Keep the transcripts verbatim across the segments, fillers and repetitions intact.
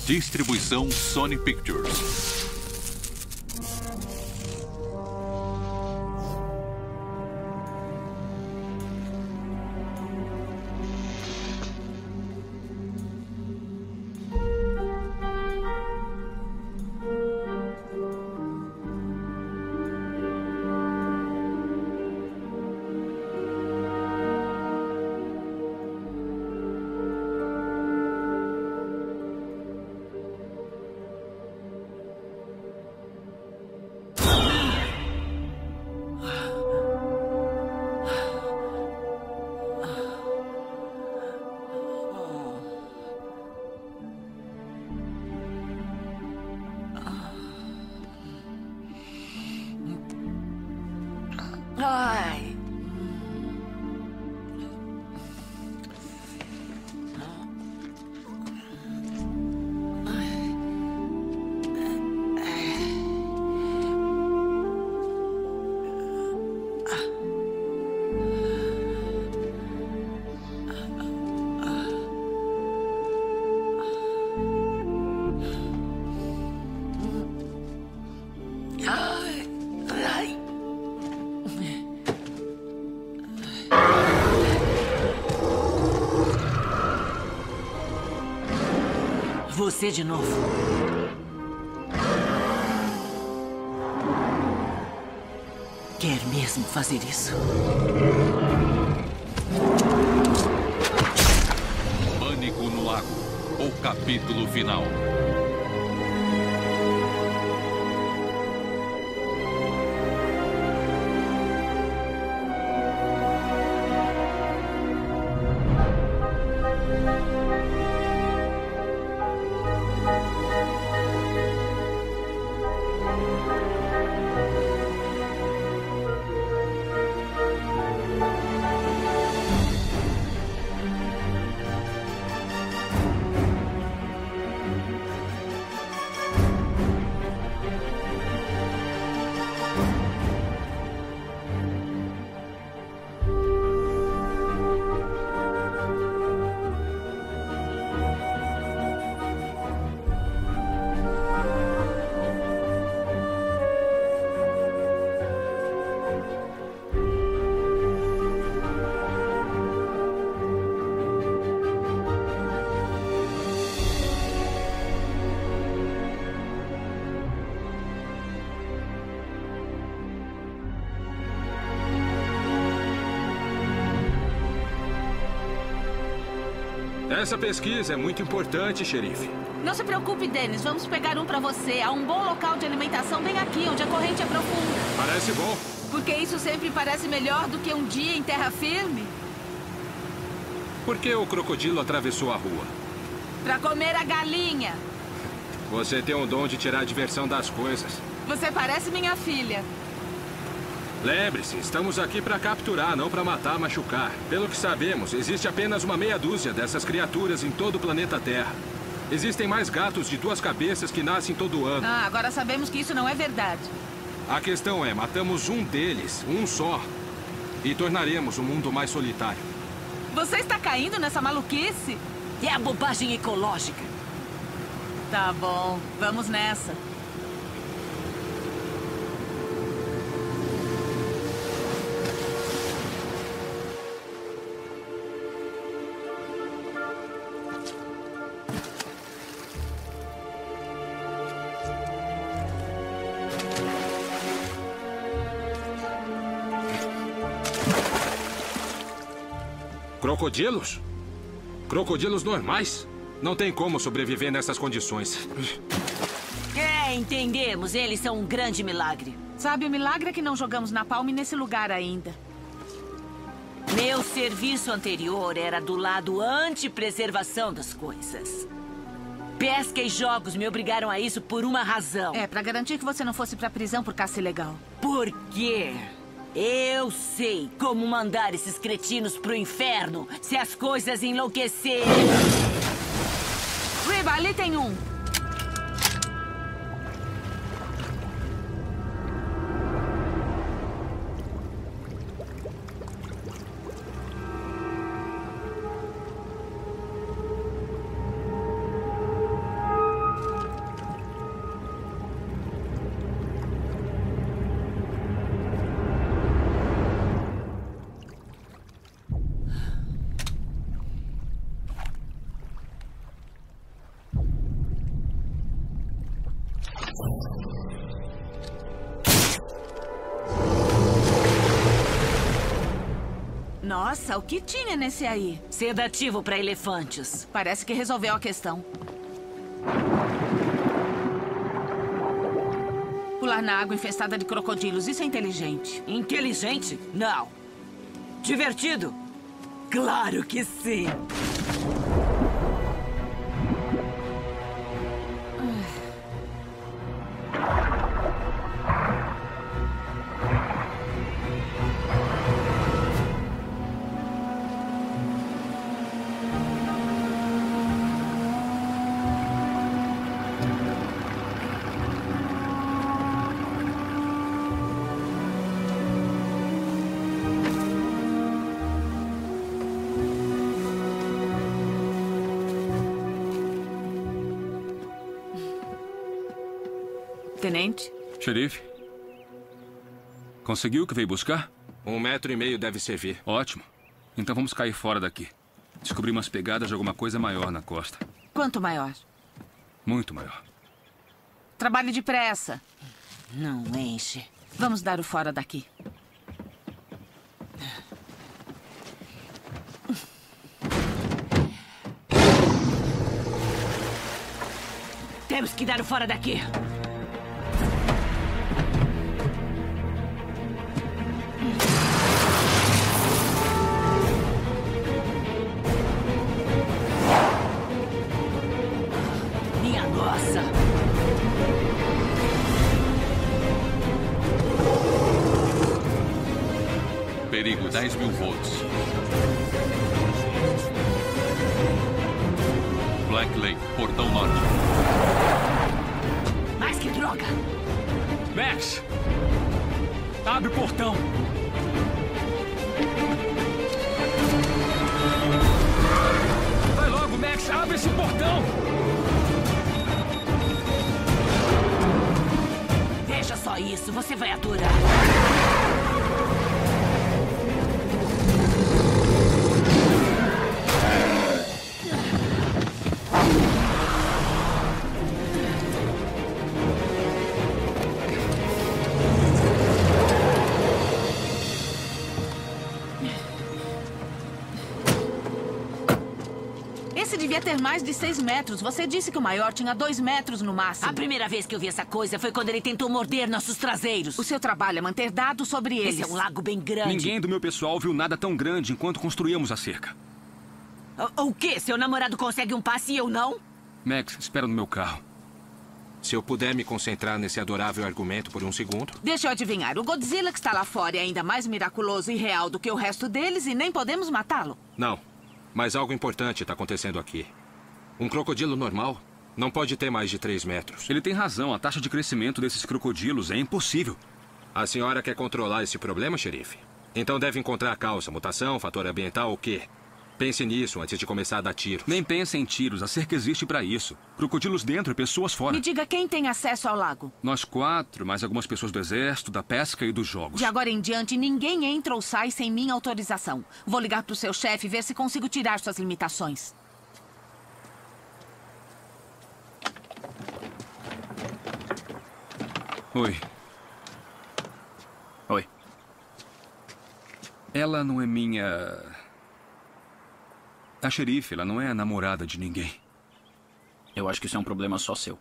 Distribuição Sony Pictures. Ai. Você de novo. Quer mesmo fazer isso? Pânico no Lago, o capítulo final. Essa pesquisa é muito importante, xerife. Não se preocupe, Dennis. Vamos pegar um pra você. Há um bom local de alimentação bem aqui, onde a corrente é profunda. Parece bom. Porque isso sempre parece melhor do que um dia em terra firme. Por que o crocodilo atravessou a rua? Pra comer a galinha. Você tem o dom de tirar a diversão das coisas. Você parece minha filha. Lembre-se, estamos aqui para capturar, não para matar, machucar. Pelo que sabemos, existe apenas uma meia dúzia dessas criaturas em todo o planeta Terra. Existem mais gatos de duas cabeças que nascem todo ano. Ah, agora sabemos que isso não é verdade. A questão é, matamos um deles, um só, e tornaremos o mundo mais solitário. Você está caindo nessa maluquice? É a bobagem ecológica. Tá bom, vamos nessa. Crocodilos? Crocodilos normais? Não tem como sobreviver nessas condições. É, entendemos. Eles são um grande milagre. Sabe, o milagre é que não jogamos napalm nesse lugar ainda. Meu serviço anterior era do lado anti-preservação das coisas. Pesca e jogos me obrigaram a isso por uma razão. É, pra garantir que você não fosse pra prisão por caça ilegal. Por quê? Eu sei como mandar esses cretinos pro inferno se as coisas enlouquecerem. Riba, ali tem um. Nossa, o que tinha nesse aí? Sedativo para elefantes. Parece que resolveu a questão. Pular na água infestada de crocodilos, isso é inteligente. Inteligente? Não. Divertido? Claro que sim. Tenente? Xerife? Conseguiu o que veio buscar? Um metro e meio deve servir. Ótimo. Então vamos cair fora daqui. Descobri umas pegadas de alguma coisa maior na costa. Quanto maior? Muito maior. Trabalhe depressa. Não enche. Vamos dar o fora daqui. Temos que dar o fora daqui. Minha nossa. Perigo dez mil volts. Black Lake, portão norte. Mas que droga! Max! Abre o portão! Vai logo, Max! Abre esse portão! Veja só isso, você vai adorar. Esse devia ter mais de seis metros. Você disse que o maior tinha dois metros no máximo. A primeira vez que eu vi essa coisa foi quando ele tentou morder nossos traseiros. O seu trabalho é manter dados sobre eles. Esse é um lago bem grande. Ninguém do meu pessoal viu nada tão grande enquanto construíamos a cerca. O, o quê? Seu namorado consegue um passe e eu não? Max, espera no meu carro. Se eu puder me concentrar nesse adorável argumento por um segundo... Deixa eu adivinhar. O Godzilla que está lá fora é ainda mais miraculoso e real do que o resto deles e nem podemos matá-lo. Não. Mas algo importante está acontecendo aqui. Um crocodilo normal não pode ter mais de três metros. Ele tem razão. A taxa de crescimento desses crocodilos é impossível. A senhora quer controlar esse problema, xerife? Então deve encontrar a causa, mutação, fator ambiental ou quê? Pense nisso antes de começar a dar tiros. Nem pense em tiros. A cerca existe para isso. Crocodilos dentro e pessoas fora. Me diga quem tem acesso ao lago. Nós quatro, mais algumas pessoas do exército, da pesca e dos jogos. De agora em diante, ninguém entra ou sai sem minha autorização. Vou ligar pro seu chefe e ver se consigo tirar suas limitações. Oi. Oi. Ela não é minha... A xerife, ela não é a namorada de ninguém. Eu acho que isso é um problema só seu.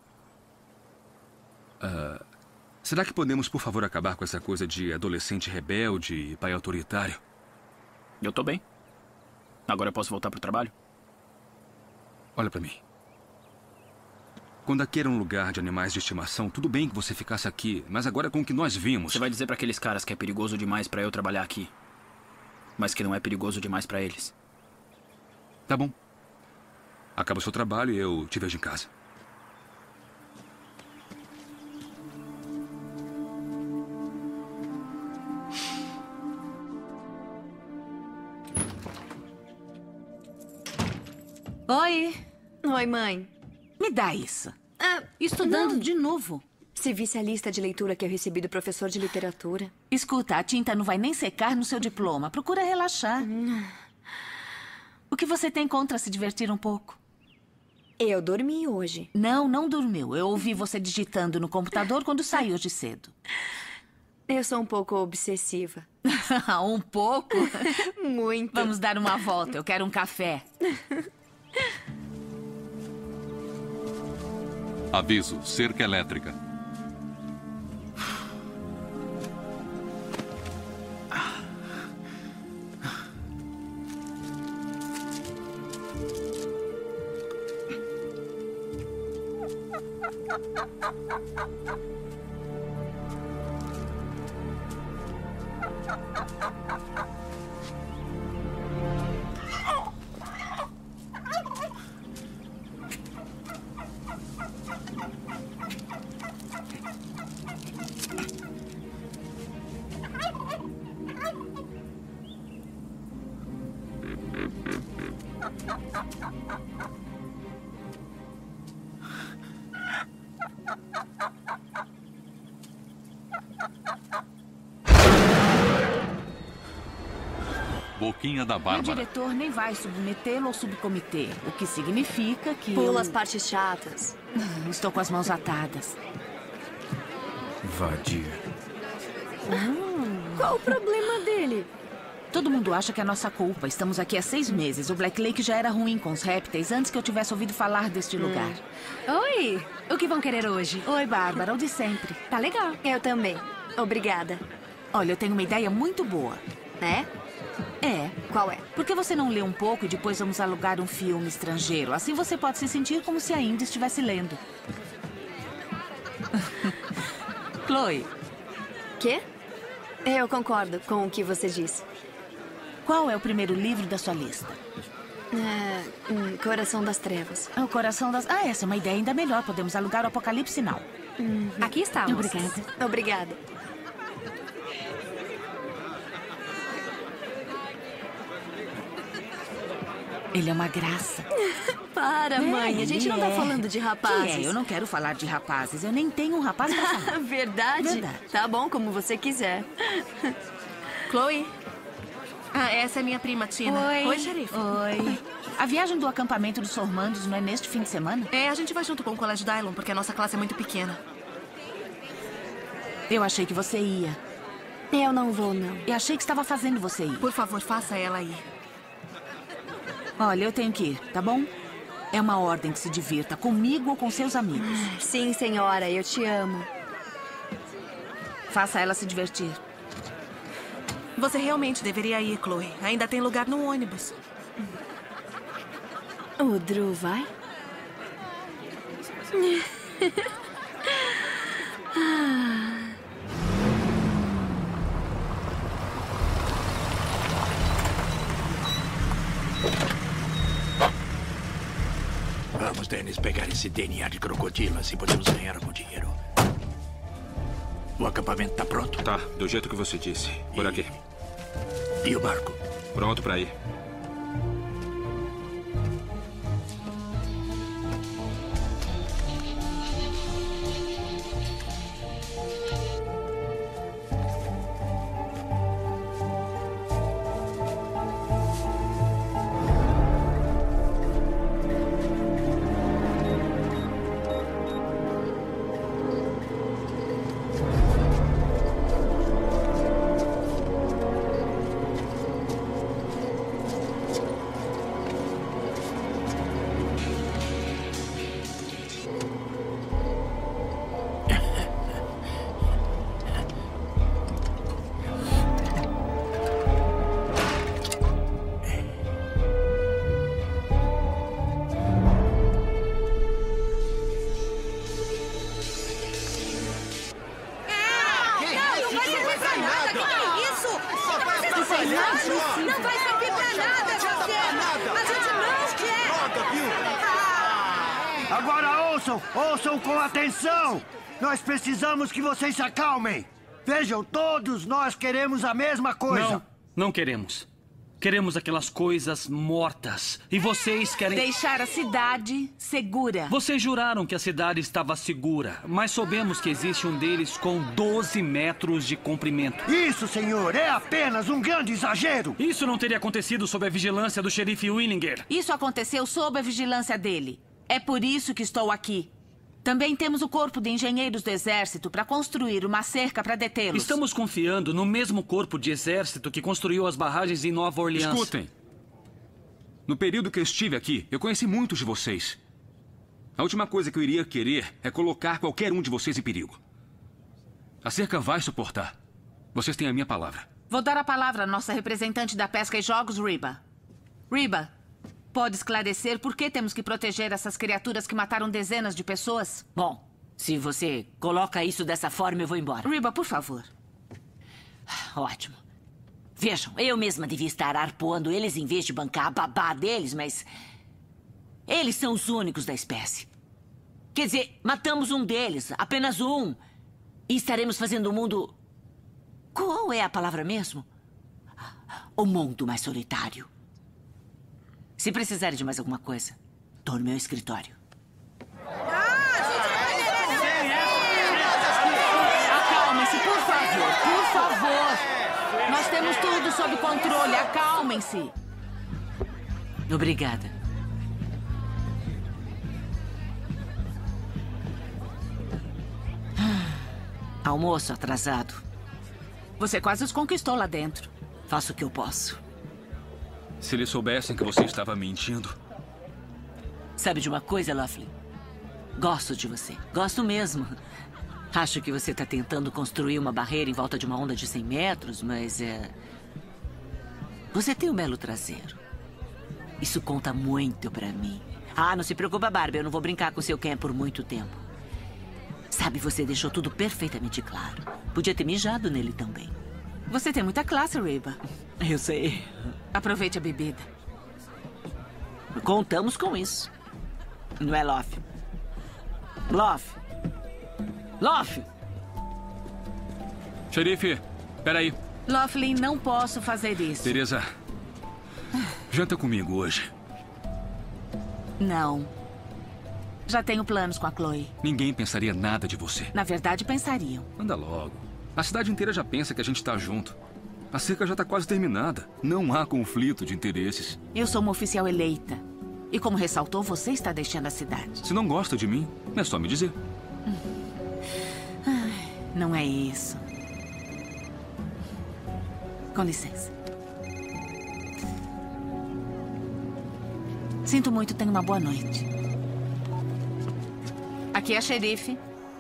Uh, será que podemos, por favor, acabar com essa coisa de adolescente rebelde e pai autoritário? Eu tô bem. Agora eu posso voltar pro trabalho? Olha pra mim. Quando aqui era um lugar de animais de estimação, tudo bem que você ficasse aqui, mas agora com o que nós vimos... Você vai dizer pra aqueles caras que é perigoso demais pra eu trabalhar aqui, mas que não é perigoso demais pra eles. Tá bom. Acaba o seu trabalho e eu te vejo em casa. Oi. Oi, mãe. Me dá isso. Ah, Estudando não. de novo. Se visse a lista de leitura que eu recebi do professor de literatura. Escuta, a tinta não vai nem secar no seu diploma. Procura relaxar. O que você tem contra se divertir um pouco? Eu dormi hoje. Não, não dormiu. Eu ouvi você digitando no computador quando saiu hoje cedo. Eu sou um pouco obsessiva. Um pouco? Muito. Vamos dar uma volta. Eu quero um café. Aviso, cerca elétrica. Boquinha da O Bárbara. diretor nem vai submetê-lo ao subcomitê, o que significa que Pula eu... as partes chatas. Hum, Estou com as mãos atadas. Vadia. Qual o problema dele? Todo mundo acha que é nossa culpa. Estamos aqui há seis meses. O Black Lake já era ruim com os répteis antes que eu tivesse ouvido falar deste lugar. Oi! O que vão querer hoje? Oi, Bárbara, o de sempre. Tá legal. Eu também. Obrigada. Olha, eu tenho uma ideia muito boa. É? É. Qual é? Por que você não lê um pouco e depois vamos alugar um filme estrangeiro? Assim você pode se sentir como se ainda estivesse lendo. Chloe, Quê? Eu concordo com o que você disse. qual é o primeiro livro da sua lista? É, hum, Coração das Trevas. O Coração das... Ah, essa é uma ideia ainda melhor. Podemos alugar o Apocalipse Now. Aqui está, moças. Obrigada. Obrigada. Ele é uma graça. Para, mãe. A gente não tá É. falando de Que rapazes. é, eu não quero falar de rapazes. Eu nem tenho um rapaz pra falar. Verdade? Verdade. Tá bom, como você quiser. Chloe. Ah, essa é minha prima, Tina. Oi. Oi, xerife. Oi. A viagem do acampamento dos formandos não é neste fim de semana? É, a gente vai junto com o Colégio Dylon, porque a nossa classe é muito pequena. Eu achei que você ia. Eu não vou, não. E achei que estava fazendo você ir. Por favor, faça ela ir. Olha, eu tenho que ir, tá bom? É uma ordem que se divirta, comigo ou com seus amigos. Sim, senhora, eu te amo. Faça ela se divertir. Você realmente deveria ir, Chloe. Ainda tem lugar no ônibus. O Drew vai? Vamos, Dennis, pegar esse D N A de crocodilo, assim podemos ganhar algum dinheiro. O acampamento tá pronto? Tá, do jeito que você disse. Por aqui. E o barco? Pronto pra ir. Não vai servir pra nada, você! A gente não quer! Agora ouçam! Ouçam com atenção! Nós precisamos que vocês se acalmem! Vejam, todos nós queremos a mesma coisa! Não, não queremos. Queremos aquelas coisas mortas. E vocês querem... Deixar a cidade segura. Vocês juraram que a cidade estava segura, mas soubemos que existe um deles com doze metros de comprimento. Isso, senhor, é apenas um grande exagero! Isso não teria acontecido sob a vigilância do xerife Willinger. Isso aconteceu sob a vigilância dele. É por isso que estou aqui. Também temos o corpo de engenheiros do exército para construir uma cerca para detê-los. Estamos confiando no mesmo corpo de exército que construiu as barragens em Nova Orleans. Escutem. No período que eu estive aqui, eu conheci muitos de vocês. A última coisa que eu iria querer é colocar qualquer um de vocês em perigo. A cerca vai suportar. Vocês têm a minha palavra. Vou dar a palavra à nossa representante da pesca e jogos, Reba. Reba, pode esclarecer por que temos que proteger essas criaturas que mataram dezenas de pessoas? Bom, se você coloca isso dessa forma, eu vou embora. Reba, por favor. Ótimo. Vejam, eu mesma devia estar arpoando eles em vez de bancar a babá deles, mas... eles são os únicos da espécie. Quer dizer, matamos um deles, apenas um. E estaremos fazendo o mundo... Qual é a palavra mesmo? O mundo mais solitário. Se precisarem de mais alguma coisa, estou no meu escritório. Acalmem-se, por favor, por favor. Nós temos tudo sob controle, acalmem-se. Obrigada. Almoço atrasado. Você quase os conquistou lá dentro. Faço o que eu posso. Se eles soubessem que você estava mentindo... Sabe de uma coisa, Lovely? Gosto de você. Gosto mesmo. Acho que você está tentando construir uma barreira em volta de uma onda de cem metros, mas é... Você tem um belo traseiro. Isso conta muito pra mim. Ah, não se preocupa, Barbie. Eu não vou brincar com seu Ken por muito tempo. Sabe, você deixou tudo perfeitamente claro. Podia ter mijado nele também. Você tem muita classe, Reba. Eu sei. Aproveite a bebida. Contamos com isso. Não é, Love? Love? Love! Xerife, peraí. Loughlin, não posso fazer isso. Teresa, janta comigo hoje. Não. Já tenho planos com a Chloe. Ninguém pensaria nada de você. Na verdade, pensariam. Anda logo. A cidade inteira já pensa que a gente tá junto. A cerca já tá quase terminada. Não há conflito de interesses. Eu sou uma oficial eleita. E como ressaltou, você está deixando a cidade. Se não gosta de mim, é só me dizer. Não é isso. Com licença. Sinto muito, tenha uma boa noite. Aqui é a xerife.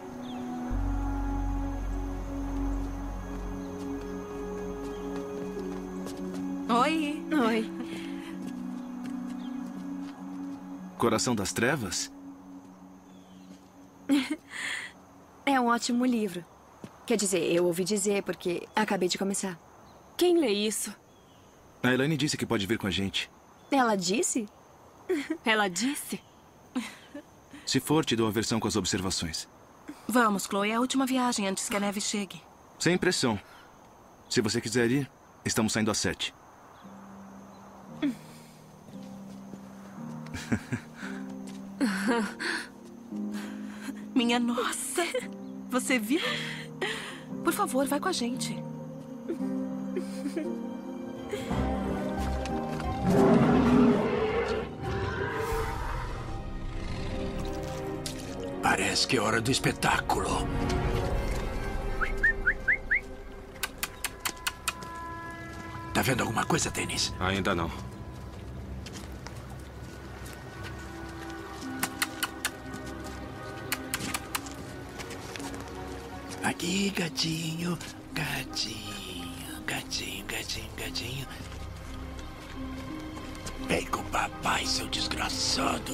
Oi. Oi. Coração das Trevas? É um ótimo livro. Quer dizer, eu ouvi dizer porque acabei de começar. Quem lê isso? A Elaine disse que pode vir com a gente. Ela disse? Ela disse? Se for, te dou a versão com as observações. Vamos, Chloe. É a última viagem antes que a neve chegue. Sem pressão. Se você quiser ir, estamos saindo às sete. Minha nossa. Você viu? Por favor, vai com a gente. Parece que é hora do espetáculo. Tá vendo alguma coisa, Dennis? Ainda não. Aqui, gatinho, gatinho, gatinho, gatinho, gatinho. Vem com o papai, seu desgraçado.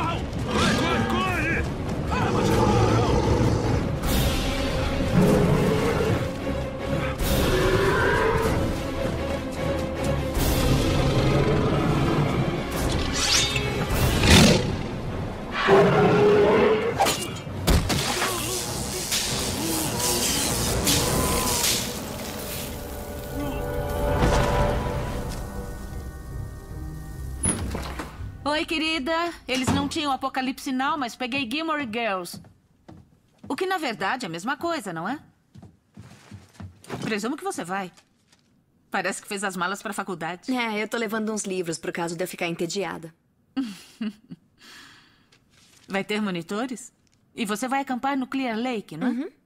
Corre! Oi, querida. Eles não tinham Apocalipse Now, mas peguei Gilmore Girls. O que, na verdade, é a mesma coisa, não é? Presumo que você vai. Parece que fez as malas para a faculdade. É, eu tô levando uns livros pro caso de eu ficar entediada. Vai ter monitores? E você vai acampar no Clear Lake, não é? Uhum.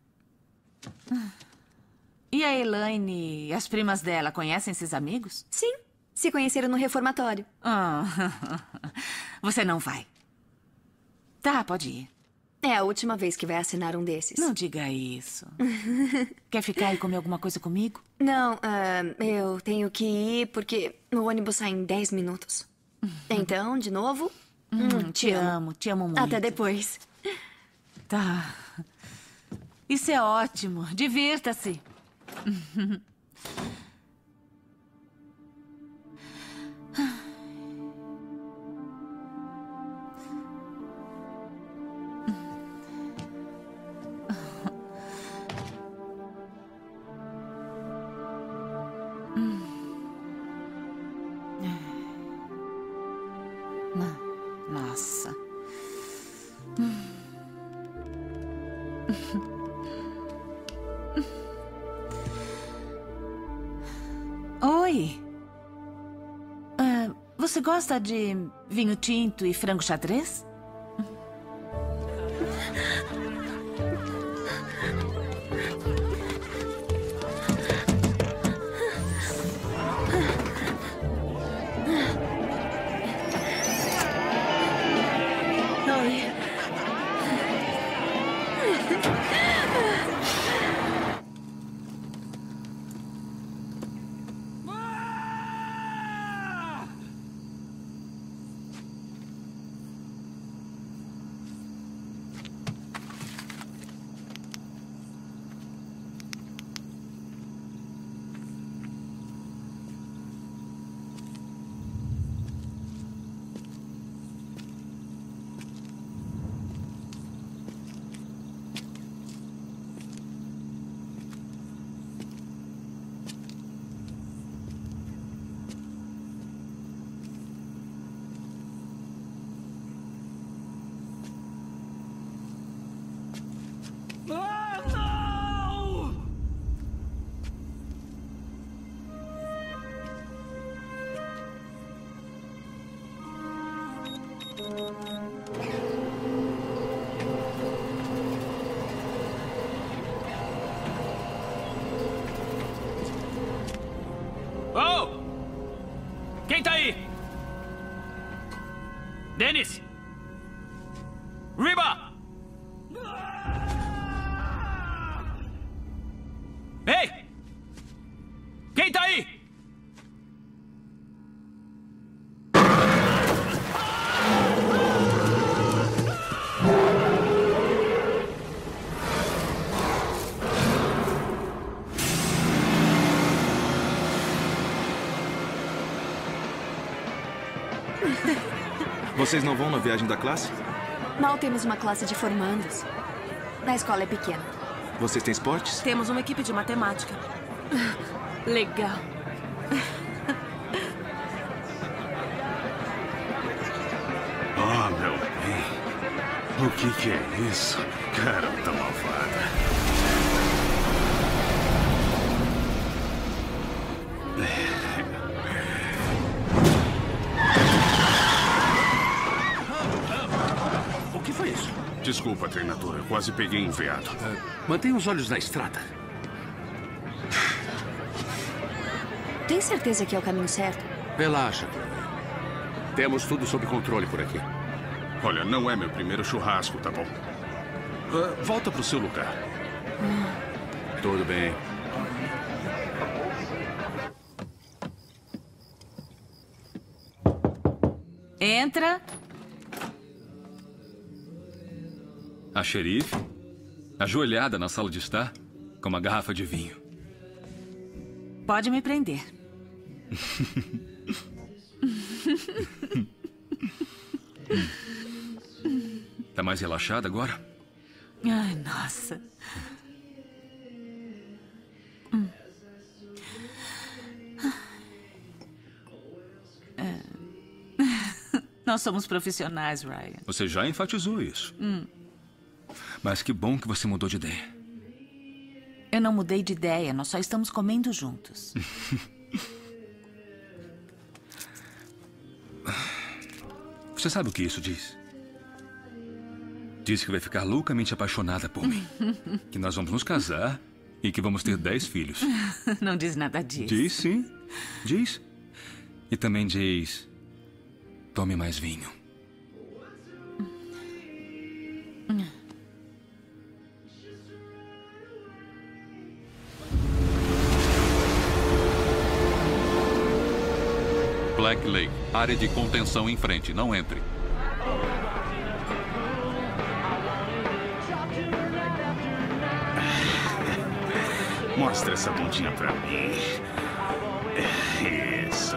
E a Elaine e as primas dela conhecem esses amigos? Sim, se conheceram no reformatório. Ah, você não vai. Tá, pode ir. É a última vez que vai assinar um desses. Não diga isso. Quer ficar e comer alguma coisa comigo? Não, ah, eu tenho que ir porque o ônibus sai em dez minutos. Então, de novo, Hum, hum, te amo, te amo muito. Até depois. Tá. Isso é ótimo. Divirta-se. Nossa. Oi. Ah, você gosta de vinho tinto e frango xadrez? Oi. Oh! Quem tá aí? Dennis! Reba! Ei! Quem tá aí? Vocês não vão na viagem da classe? Mal temos uma classe de formandos. A escola é pequena. Vocês têm esportes? Temos uma equipe de matemática. Legal. Oh, meu bem. O que que é isso? Garota malvada. O que foi isso? Desculpa, treinador. Eu quase peguei enveado. Mantenha os olhos na estrada. Tem certeza que é o caminho certo? Relaxa. Temos tudo sob controle por aqui. Olha, não é meu primeiro churrasco, tá bom? Uh, volta pro seu lugar. Tudo bem. Entra. A xerife, ajoelhada na sala de estar, com uma garrafa de vinho. Pode me prender. Tá mais relaxada agora? Ai, nossa. Hum. Nós somos profissionais, Ryan. Você já enfatizou isso. Hum. Mas que bom que você mudou de ideia. Eu não mudei de ideia, nós só estamos comendo juntos. Você sabe o que isso diz? Diz que vai ficar loucamente apaixonada por mim. Que nós vamos nos casar e que vamos ter dez filhos. Não diz nada disso. Diz sim. Diz. E também diz... Tome mais vinho. Black Lake. Área de contenção em frente. Não entre. Mostra essa bundinha pra mim. Isso.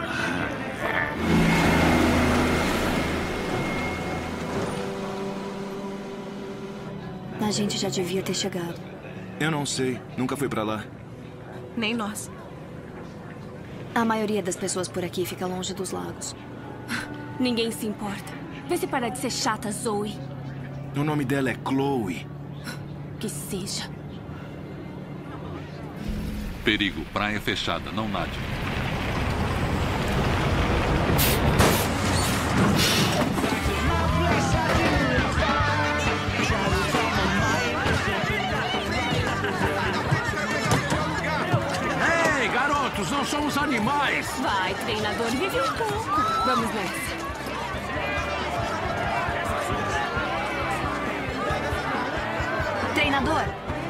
A gente já devia ter chegado. Eu não sei. Nunca fui pra lá. Nem nós. A maioria das pessoas por aqui fica longe dos lagos. Ninguém se importa. Vê se para de ser chata, Zoe. O nome dela é Chloe. Que seja. Perigo. Praia fechada. Não nade. Ei, garotos, não somos animais. Vai, treinador, vive um pouco. Vamos nessa. Treinador!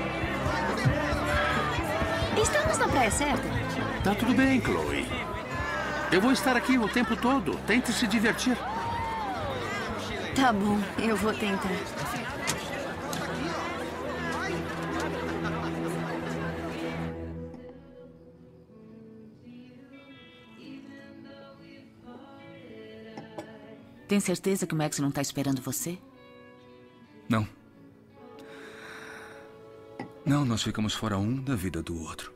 Estamos na praia certa? Tá tudo bem, Chloe. Eu vou estar aqui o tempo todo. Tente se divertir. Tá bom, eu vou tentar. Tem certeza que o Max não está esperando você? Não. Não, nós ficamos fora um da vida do outro.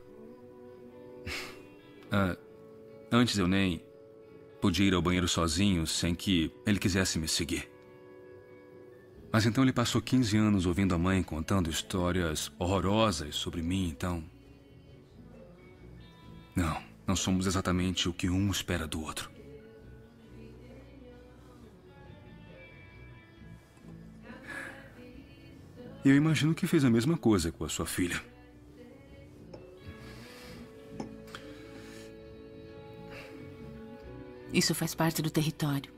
Ah, antes eu nem podia ir ao banheiro sozinho sem que ele quisesse me seguir. Mas então ele passou quinze anos ouvindo a mãe contando histórias horrorosas sobre mim, então... Não, não somos exatamente o que um espera do outro. Eu imagino que fez a mesma coisa com a sua filha. Isso faz parte do território.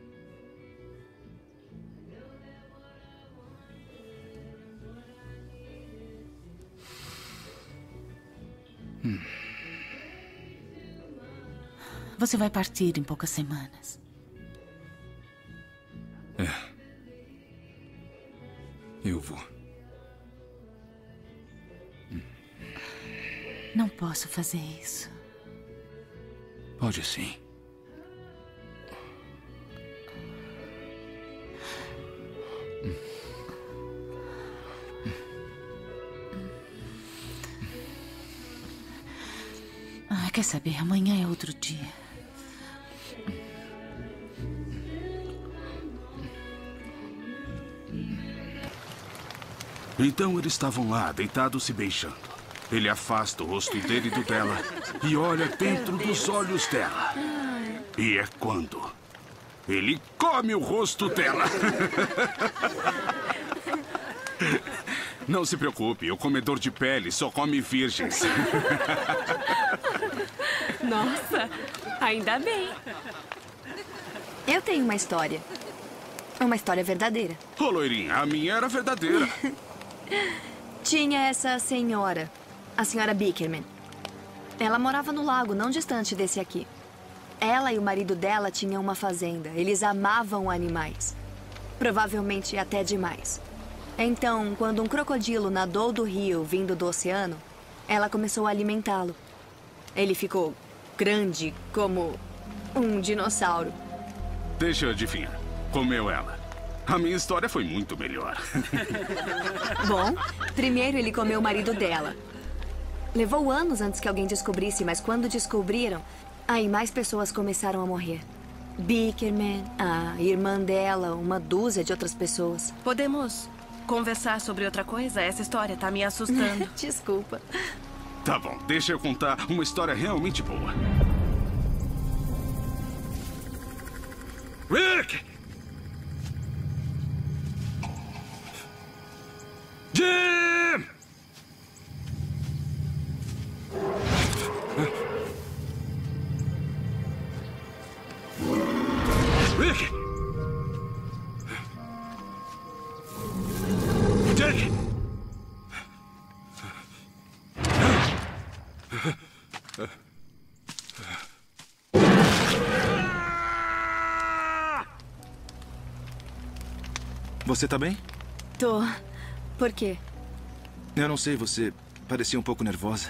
Hum. Você vai partir em poucas semanas. É. Eu vou. Não posso fazer isso. Pode sim. Ah, quer saber? Amanhã é outro dia. Então eles estavam lá, deitados se beijando. Ele afasta o rosto dele do dela e olha dentro dos olhos dela. E é quando ele come o rosto dela. Não se preocupe, o comedor de pele só come virgens. Nossa, ainda bem. Eu tenho uma história. Uma história verdadeira. Ô, loirinha, a minha era verdadeira. Tinha essa senhora, a senhora Bickerman. Ela morava no lago, não distante desse aqui. Ela e o marido dela tinham uma fazenda. Eles amavam animais. Provavelmente até demais. Então, quando um crocodilo nadou do rio vindo do oceano, ela começou a alimentá-lo. Ele ficou grande como um dinossauro. Deixa eu adivinhar. Comeu ela. A minha história foi muito melhor. Bom, primeiro ele comeu o marido dela. Levou anos antes que alguém descobrisse, mas quando descobriram, aí mais pessoas começaram a morrer. Bickerman, a irmã dela, uma dúzia de outras pessoas. Podemos conversar sobre outra coisa? Essa história tá me assustando. Desculpa. Tá bom, deixa eu contar uma história realmente boa. Rick! Jim! Rick! Jake! Você tá bem? Tô. Por quê? Eu não sei, você parecia um pouco nervosa.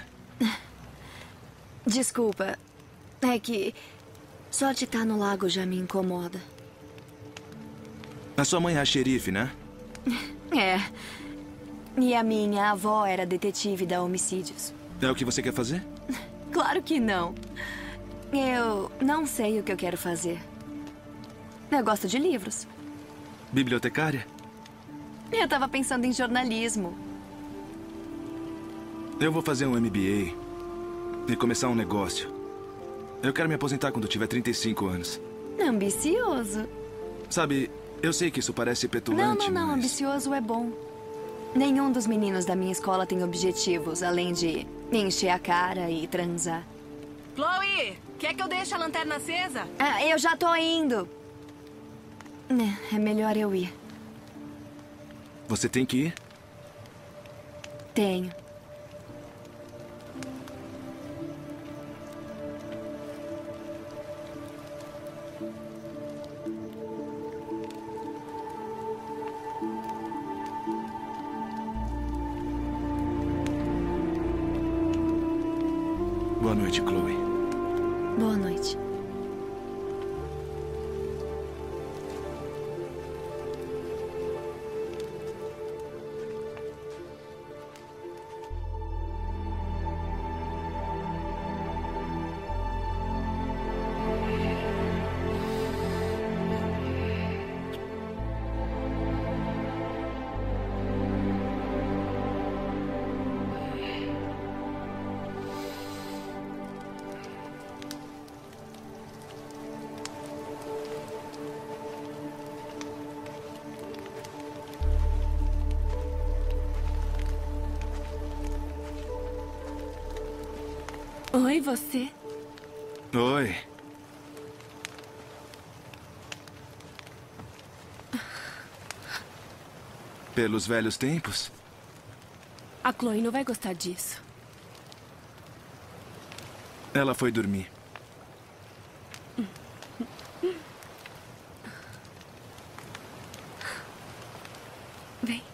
Desculpa. É que só de estar no lago já me incomoda. A sua mãe é a xerife, né? É. E a minha avó era detetive da homicídios. É o que você quer fazer? Claro que não. Eu não sei o que eu quero fazer. Eu gosto de livros. Bibliotecária? Eu tava pensando em jornalismo. Eu vou fazer um M B A e começar um negócio. Eu quero me aposentar quando tiver trinta e cinco anos. Ambicioso. Sabe, eu sei que isso parece Não, petulante, não, não. mas... Ambicioso é bom. Nenhum dos meninos da minha escola tem objetivos, além de encher a cara e transar. Chloe, quer que eu deixe a lanterna acesa? Ah, eu já tô indo. É melhor eu ir. Você tem que ir? Tenho. Boa noite, Chloe. Boa noite. Oi, você? Oi. Pelos velhos tempos? A Chloe não vai gostar disso. Ela foi dormir. Vem.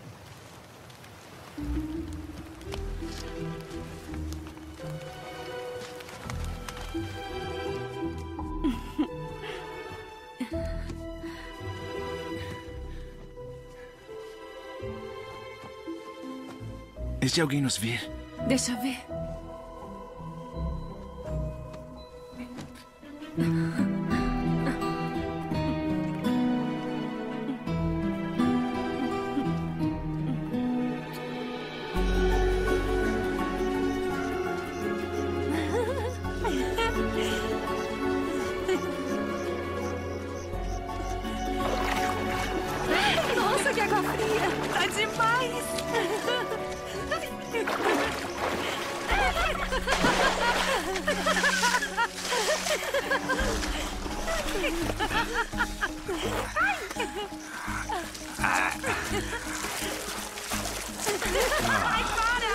E se alguém nos vir? Deixa eu ver. Nossa, que água fria! Tá demais! Ai, para!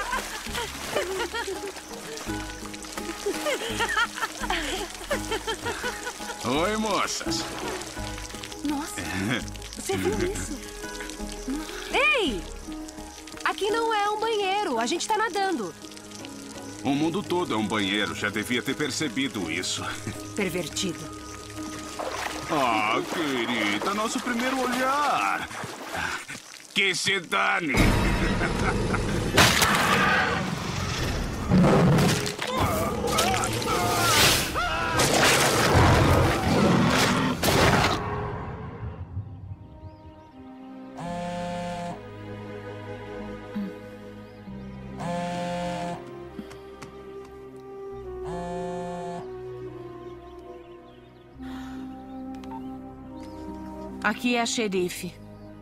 Oi, moças. Nossa, você viu isso? Ei! Aqui não é um banheiro, a gente tá nadando. O mundo todo é um banheiro, já devia ter percebido isso. Pervertido. Ah, querida, nosso primeiro olhar. Que se dane. Aqui é a xerife.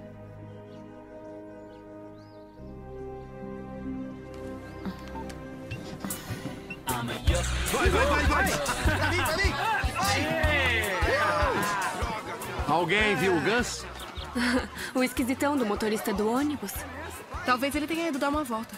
Vai, vai, vai, vai! Pra mim, pra mim! Alguém viu o Gus? O esquisitão do motorista do ônibus. Talvez ele tenha ido dar uma volta.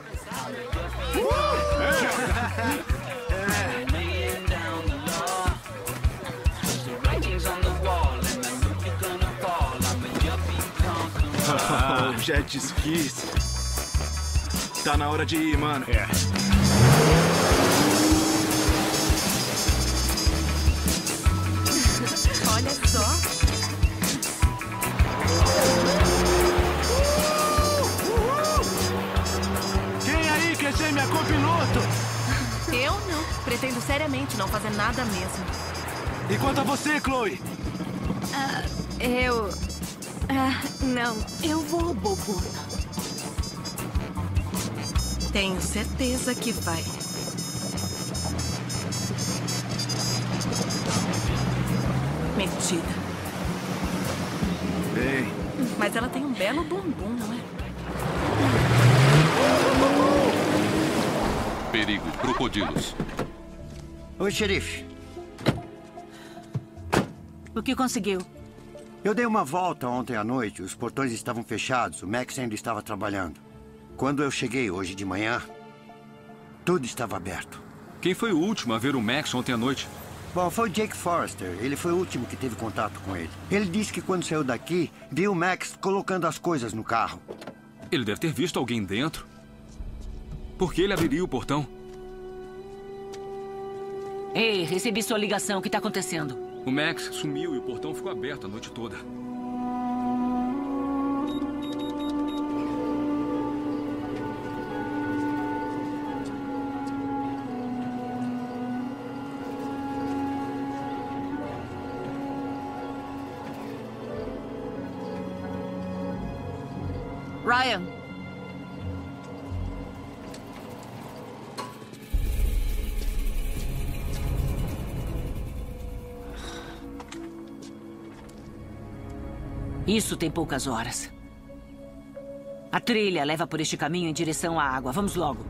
Ah, jet skis. Tá na hora de ir, mano. É. Olha só. Quem aí quer ser minha copiloto? Eu não. Pretendo seriamente não fazer nada mesmo. E quanto a você, Chloe? Ah, eu... Ah, não. Eu vou, bobona. Tenho certeza que vai. Metida. Bem. Mas ela tem um belo bumbum, não é? Perigo, crocodilos. Oi, xerife. O que conseguiu? Eu dei uma volta ontem à noite. Os portões estavam fechados. O Max ainda estava trabalhando. Quando eu cheguei hoje de manhã, tudo estava aberto. Quem foi o último a ver o Max ontem à noite? Bom, foi o Jake Forrester. Ele foi o último que teve contato com ele. Ele disse que quando saiu daqui, viu o Max colocando as coisas no carro. Ele deve ter visto alguém dentro. Por que ele abriria o portão? Ei, recebi sua ligação. O que está acontecendo? O Max sumiu e o portão ficou aberto a noite toda. Ryan. Isso tem poucas horas. A trilha leva por este caminho em direção à água. Vamos logo.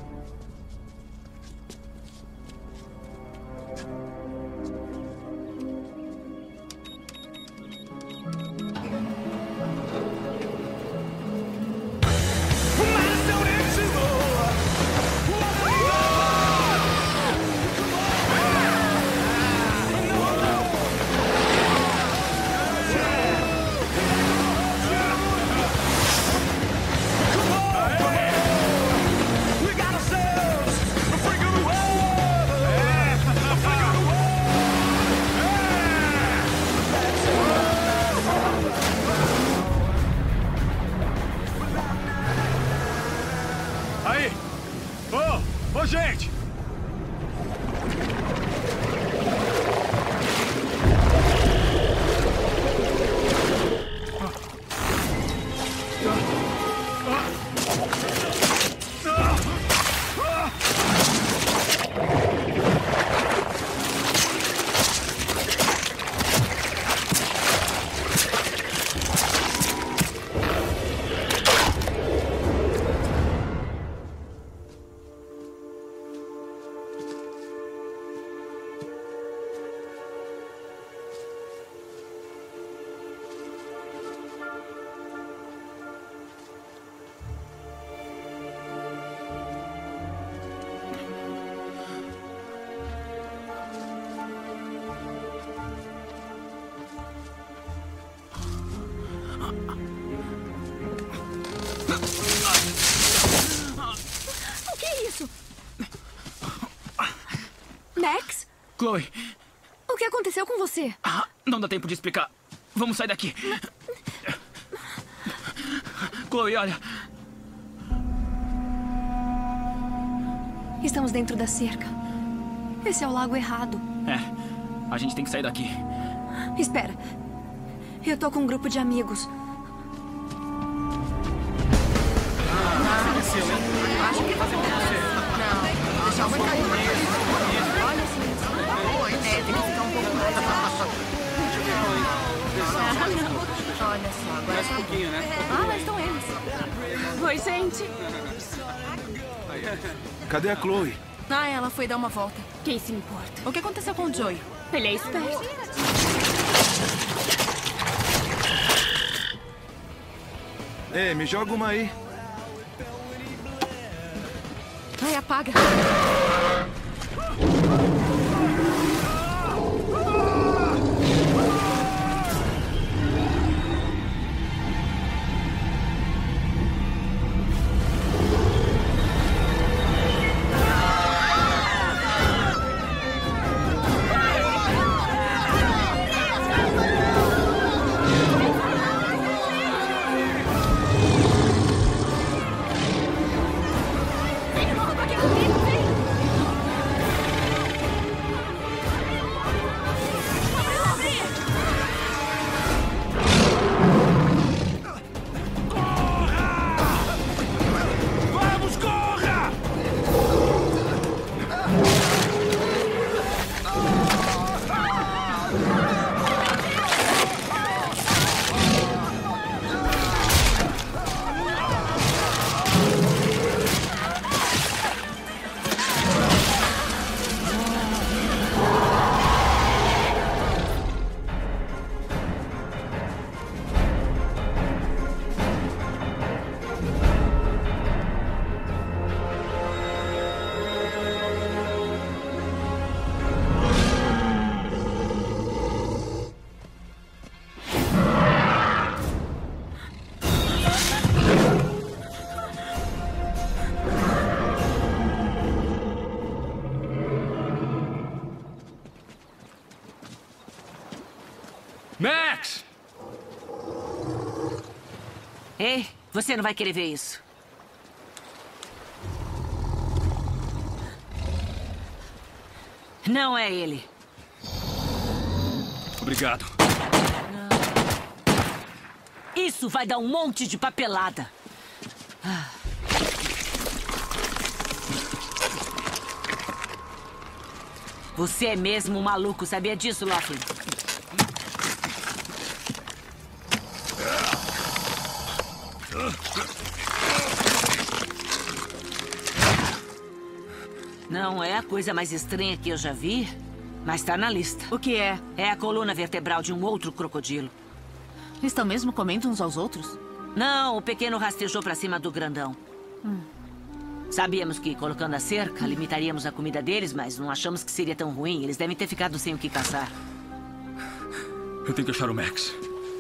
Aí! Ô! Ô, gente! O que é isso? Max? Chloe. O que aconteceu com você? Ah, não dá tempo de explicar. Vamos sair daqui. Chloe, olha. Estamos dentro da cerca. Esse é o lago errado. É, a gente tem que sair daqui. Espera. Eu tô com um grupo de amigos. Acho que fazer com você. Não, deixa eu cair. Olha assim. É, tem que ficar um pouco mais baixo. inocente. Cadê a Chloe? Ah, ela foi dar uma volta. Quem se importa? O que aconteceu com o Joey? Ele é esperto. Ei, me joga uma aí. Ai, apaga. Max! Ei, você não vai querer ver isso. Não é ele. Obrigado. Isso vai dar um monte de papelada. Ah. Você é mesmo um maluco, sabia disso, Laughlin? Não é a coisa mais estranha que eu já vi, mas tá na lista. O que é? É a coluna vertebral de um outro crocodilo. Estão mesmo comendo uns aos outros? Não, o pequeno rastejou pra cima do grandão. Hum. Sabíamos que, colocando a cerca, limitaríamos a comida deles, mas não achamos que seria tão ruim. Eles devem ter ficado sem o que caçar. Eu tenho que achar o Max.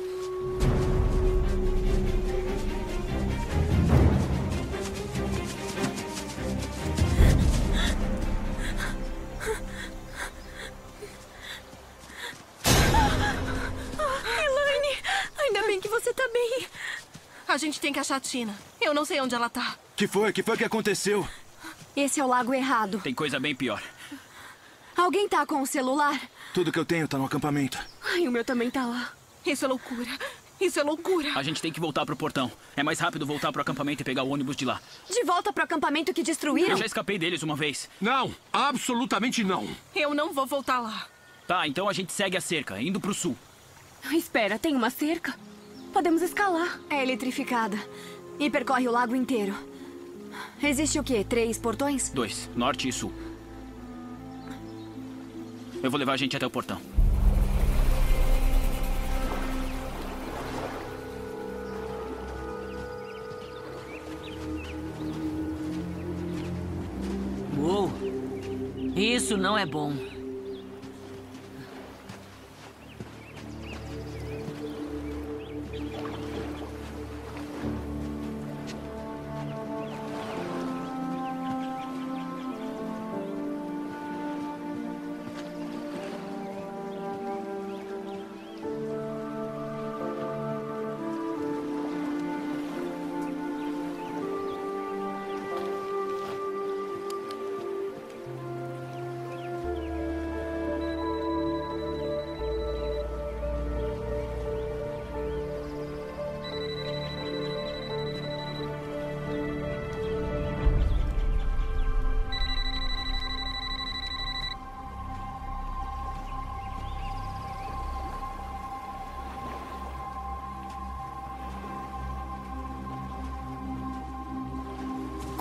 Ainda bem que você tá bem. A gente tem que achar a Tina. Eu não sei onde ela tá. Que foi? Que foi que aconteceu? Esse é o lago errado. Tem coisa bem pior. Alguém tá com o celular? Tudo que eu tenho tá no acampamento. Ai, o meu também tá lá. Isso é loucura. Isso é loucura. A gente tem que voltar pro portão. É mais rápido voltar pro acampamento e pegar o ônibus de lá. De volta pro acampamento que destruíram? Eu já escapei deles uma vez. Não, absolutamente não. Eu não vou voltar lá. Tá, então a gente segue a cerca, indo pro sul. Espera, tem uma cerca? Podemos escalar. É eletrificada. E percorre o lago inteiro. Existe o quê? Três portões? Dois, norte e sul. Eu vou levar a gente até o portão. Uou! Isso não é bom.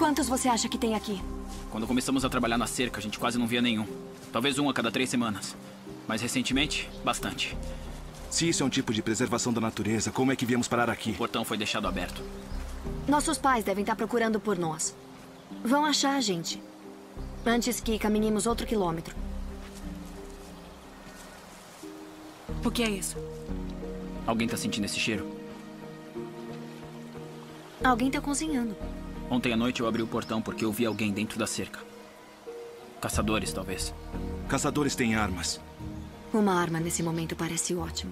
Quantos você acha que tem aqui? Quando começamos a trabalhar na cerca, a gente quase não via nenhum. Talvez um a cada três semanas. Mas recentemente, bastante. Se isso é um tipo de preservação da natureza, como é que viemos parar aqui? O portão foi deixado aberto. Nossos pais devem estar procurando por nós. Vão achar a gente. Antes que caminhemos outro quilômetro. O que é isso? Alguém tá sentindo esse cheiro? Alguém tá cozinhando. Ontem à noite eu abri o portão porque eu vi alguém dentro da cerca. Caçadores, talvez. Caçadores têm armas. Uma arma nesse momento parece ótimo.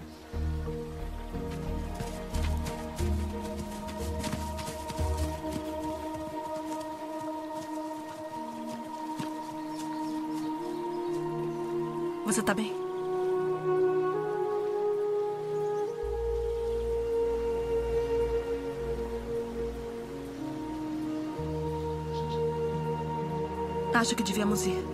Você tá bem? Acho que devíamos ir.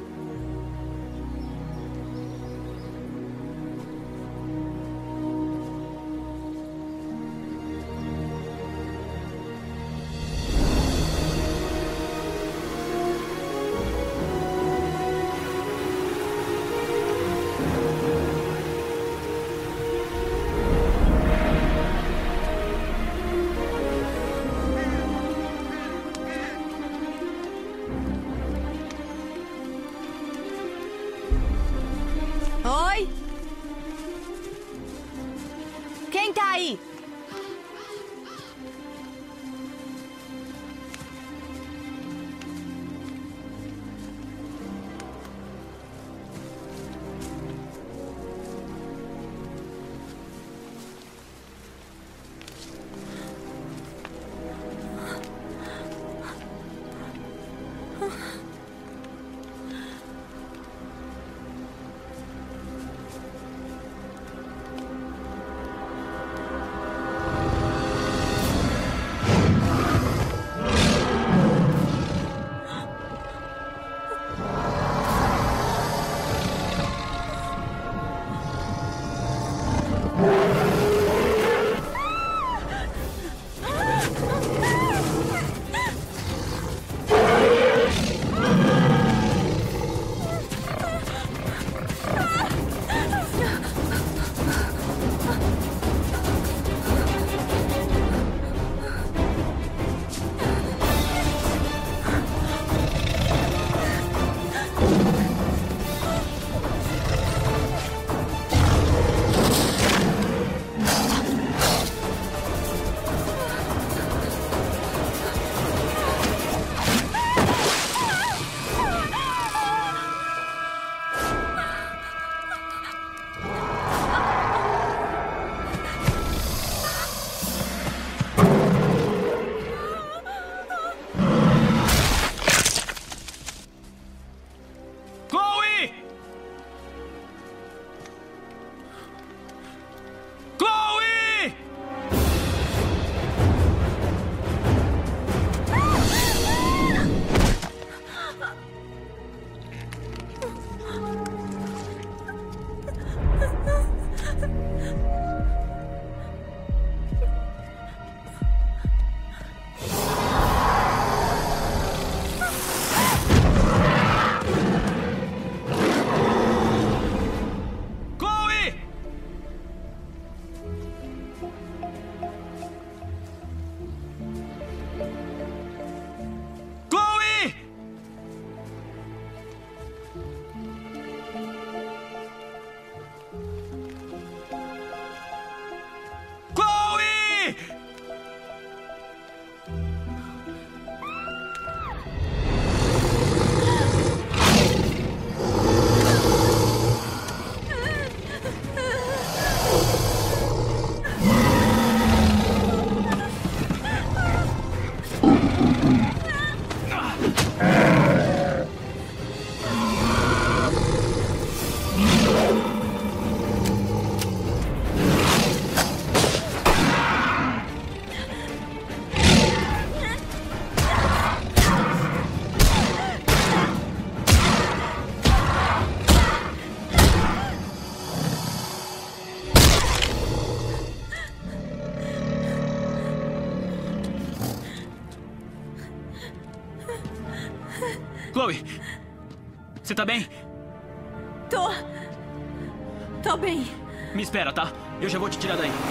Oi? Quem tá aí? Chloe! Você tá bem? Tô... Tô bem. Me espera, tá? Eu já vou te tirar daí.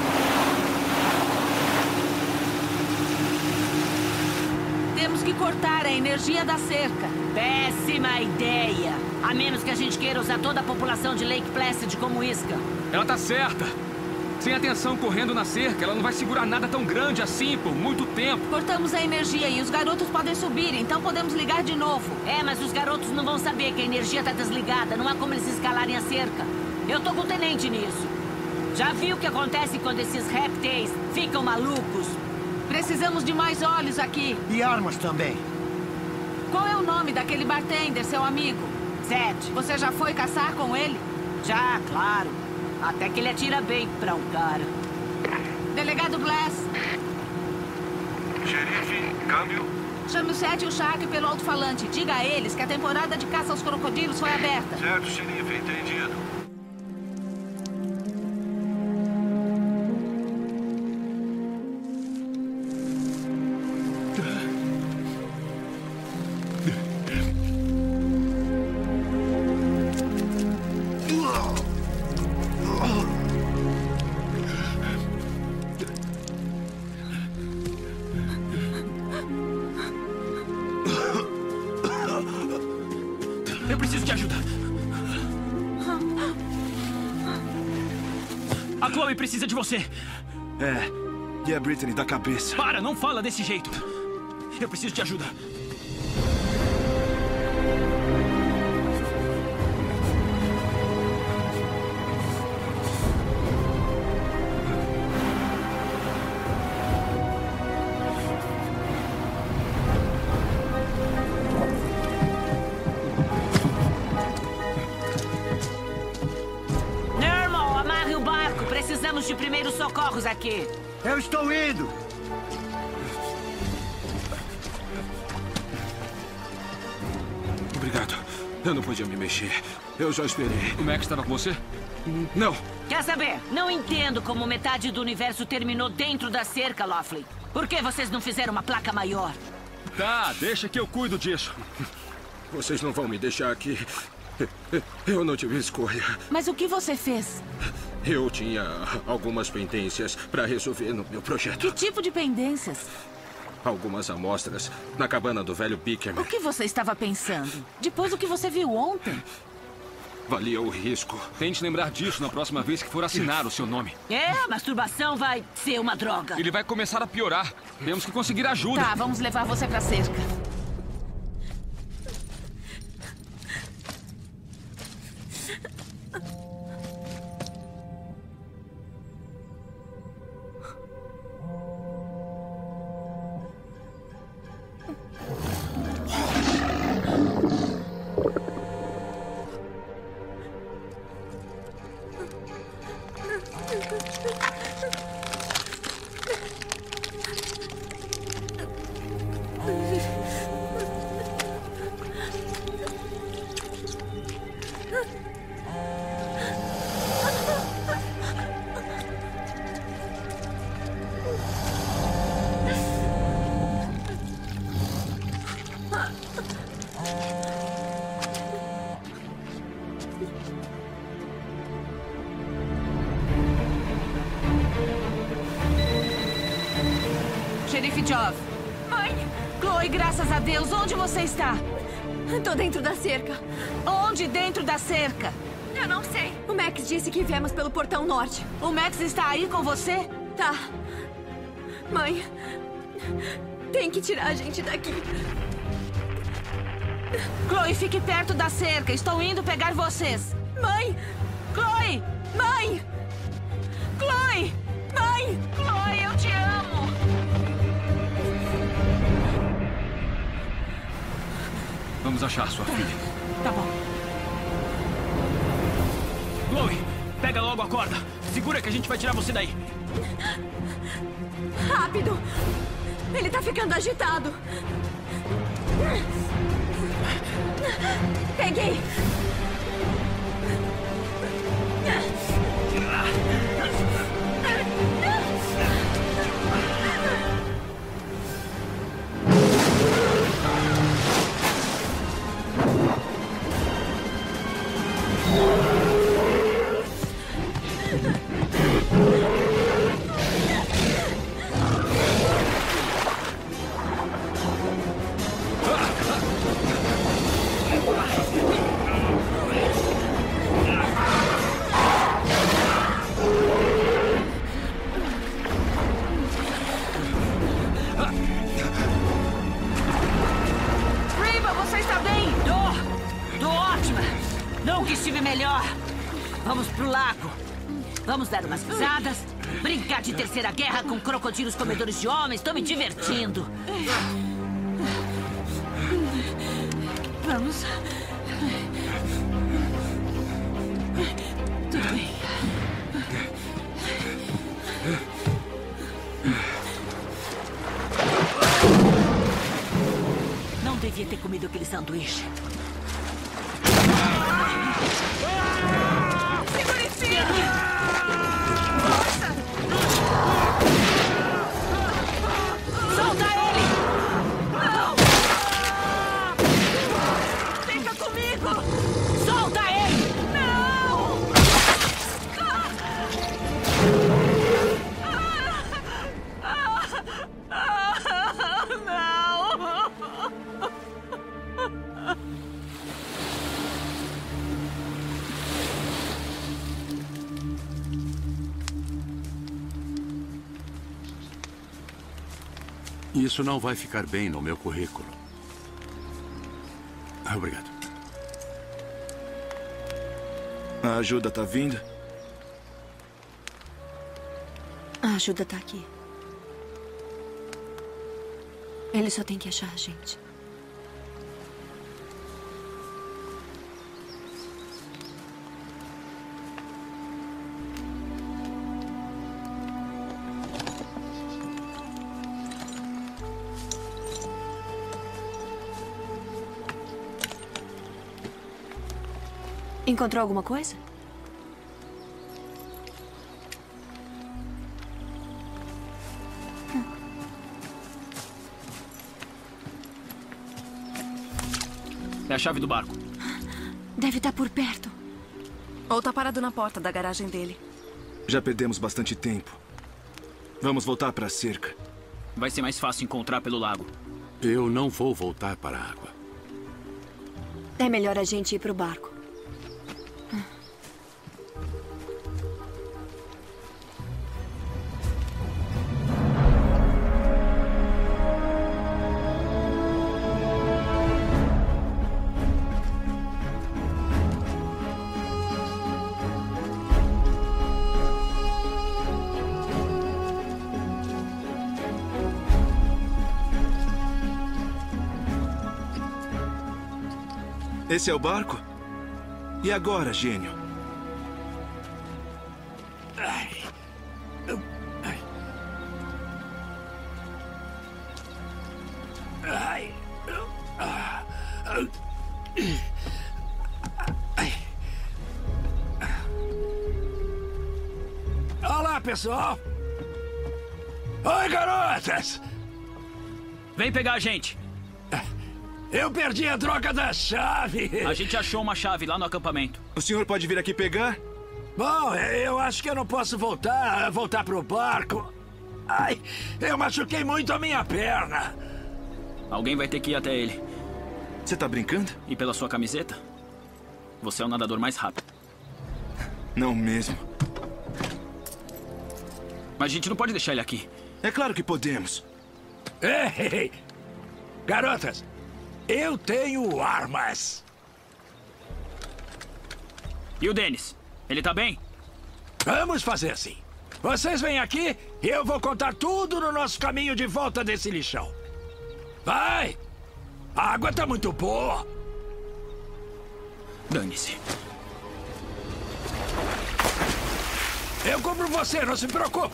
Temos que cortar a energia da cerca. Péssima ideia. A menos que a gente queira usar toda a população de Lake Placid como isca. Ela tá certa. Sem atenção correndo na cerca, ela não vai segurar nada tão grande assim por muito tempo. Cortamos a energia e os garotos podem subir, então podemos ligar de novo. É, mas os garotos não vão saber que a energia tá desligada. Não há como eles escalarem a cerca. Eu tô com o tenente nisso. Já viu o que acontece quando esses répteis ficam malucos? Precisamos de mais olhos aqui. E armas também. Qual é o nome daquele bartender, seu amigo? Seth. Você já foi caçar com ele? Já, claro. Até que ele atira bem pra um cara. Delegado Glass. Xerife, câmbio. Chame o Seth e o Shark pelo alto-falante. Diga a eles que a temporada de caça aos crocodilos foi aberta. Certo, xerife, entendido. Eu preciso de ajuda. A Chloe precisa de você. É. E a Brittany da cabeça. Para, não fala desse jeito. Eu preciso de ajuda. Precisamos de primeiros socorros aqui. Eu estou indo. Obrigado. Eu não podia me mexer. Eu já esperei. O Max estava com você? Não. Quer saber? Não entendo como metade do universo terminou dentro da cerca, Laughlin. Por que vocês não fizeram uma placa maior? Tá, deixa que eu cuido disso. Vocês não vão me deixar aqui. Eu não tive escolha. Mas o que você fez? Eu tinha algumas pendências para resolver no meu projeto. Que tipo de pendências? Algumas amostras na cabana do velho Bickerman. O que você estava pensando? Depois do que você viu ontem? Valia o risco. Tente lembrar disso na próxima vez que for assinar o seu nome. É, a masturbação vai ser uma droga. Ele vai começar a piorar. Temos que conseguir ajuda. Tá, vamos levar você pra cerca. Xerife Jove. Mãe! Chloe, graças a Deus, onde você está? Tô dentro da cerca. Onde dentro da cerca? Eu não sei. O Max disse que viemos pelo portão norte. O Max está aí com você? Tá. Mãe, tem que tirar a gente daqui. Chloe, fique perto da cerca. Estou indo pegar vocês. Mãe! Chloe! Mãe! Chloe! Mãe! Chloe, eu te amo! Vamos achar sua filha. Tá bom. Chloe, pega logo a corda. Segura que a gente vai tirar você daí. Rápido! Ele tá ficando agitado. Peguei! bom que estive melhor. Vamos pro lago. Vamos dar umas pisadas, brincar de terceira guerra com crocodilos comedores de homens. Estou me divertindo. Vamos. Tudo bem. Não devia ter comido aquele sanduíche. Segura em cima! Solta ele! Não! Fica comigo! Solta ele! Não! Isso não vai ficar bem no meu currículo. Obrigado. A ajuda tá vindo? A ajuda tá aqui. Ele só tem que achar a gente. Encontrou alguma coisa? É a chave do barco. Deve estar por perto. Ou tá parado na porta da garagem dele. Já perdemos bastante tempo. Vamos voltar para a cerca. Vai ser mais fácil encontrar pelo lago. Eu não vou voltar para a água. É melhor a gente ir pro barco. Esse é o barco? E agora, gênio? Ai. Ai. Ai. Ai. Olá, pessoal! Oi, garotas! Vem pegar a gente! Eu perdi a troca da chave! A gente achou uma chave lá no acampamento. O senhor pode vir aqui pegar? Bom, eu acho que eu não posso voltar, voltar pro barco. Ai, eu machuquei muito a minha perna. Alguém vai ter que ir até ele. Você tá brincando? E pela sua camiseta? Você é o nadador mais rápido. Não mesmo. Mas a gente não pode deixar ele aqui. É claro que podemos. Ei, ei. Garotas, eu tenho armas. E o Dennis? Ele tá bem? Vamos fazer assim. Vocês vêm aqui e eu vou contar tudo no nosso caminho de volta desse lixão. Vai! A água tá muito boa. Dane-se. Eu cubro você, não se preocupa.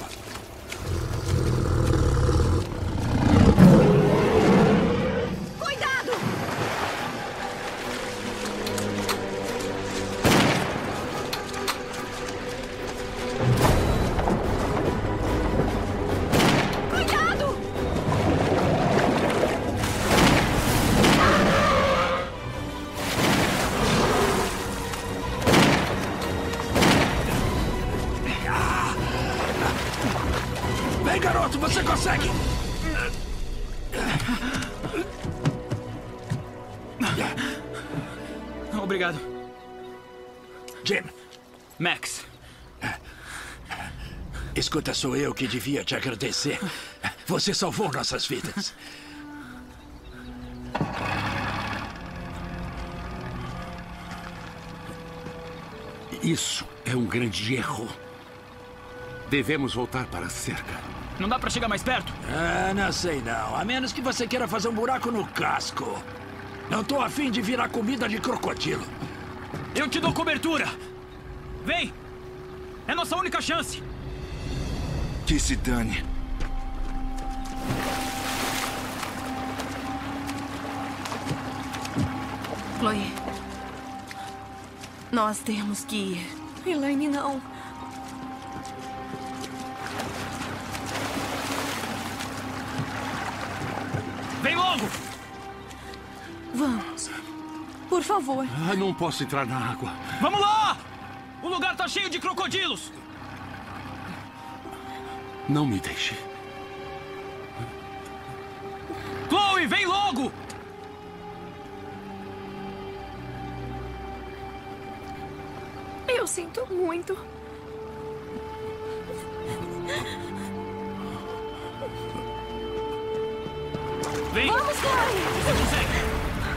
Cuidado! Cuidado! Vem, garoto, você consegue! Obrigado. Jim. Max. Escuta, sou eu que devia te agradecer. Você salvou nossas vidas. Isso é um grande erro. Devemos voltar para a cerca. Não dá pra chegar mais perto? Ah, não sei não. A menos que você queira fazer um buraco no casco. Não tô afim de virar comida de crocodilo. Eu te dou cobertura. Vem! É nossa única chance. Que se dane. Chloe. Nós temos que ir. Elaine, não. Vem logo! Vamos. Por favor. Ah, não posso entrar na água. Vamos lá! O lugar tá cheio de crocodilos! Não me deixe. Chloe, vem logo! Eu sinto muito. Vem! Vamos, Chloe! Você consegue!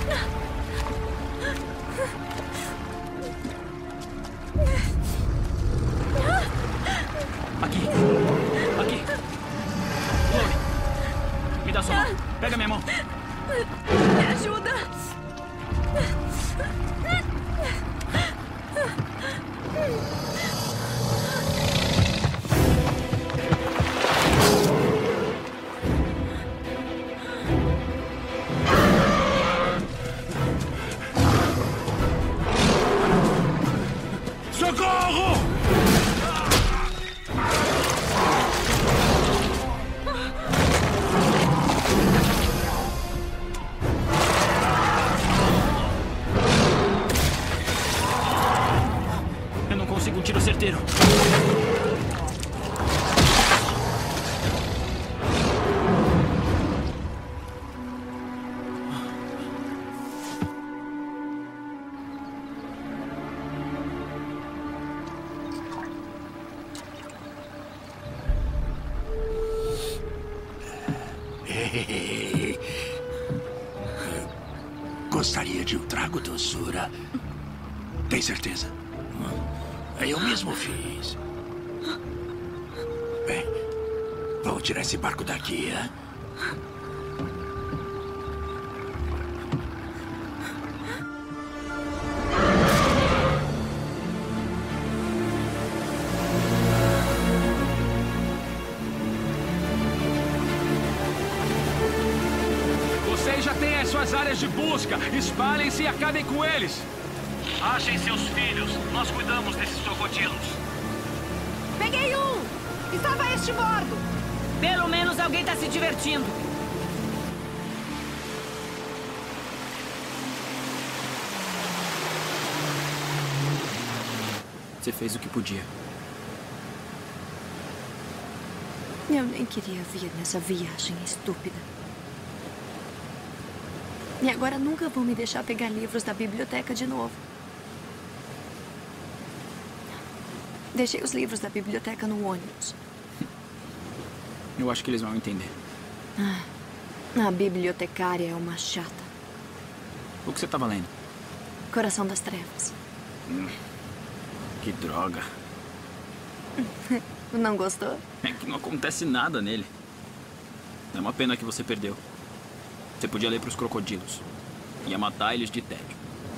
Aqui! Aqui! Chloe! Me dá sua mão! Pega minha mão! Me ajuda! Socorro! Eu não consigo um tiro certeiro. Gostaria de um trago, doçura? Tem certeza? Eu mesmo fiz. Bem, vamos tirar esse barco daqui, hein? Vocês já têm as suas áreas de busca. Espalhem-se e acabem com eles. Achem seus filhos. Nós cuidamos desses crocodilos. Peguei um! Estava a este bordo! Pelo menos alguém tá se divertindo. Você fez o que podia. Eu nem queria vir nessa viagem estúpida. E agora nunca vão me deixar pegar livros da biblioteca de novo. Deixei os livros da biblioteca no ônibus. Eu acho que eles vão entender. Ah, a bibliotecária é uma chata. O que você tava lendo? Coração das Trevas. Hum, que droga. Não gostou? É que não acontece nada nele. É uma pena que você perdeu. Você podia ler pros crocodilos. Ia matar eles de tédio.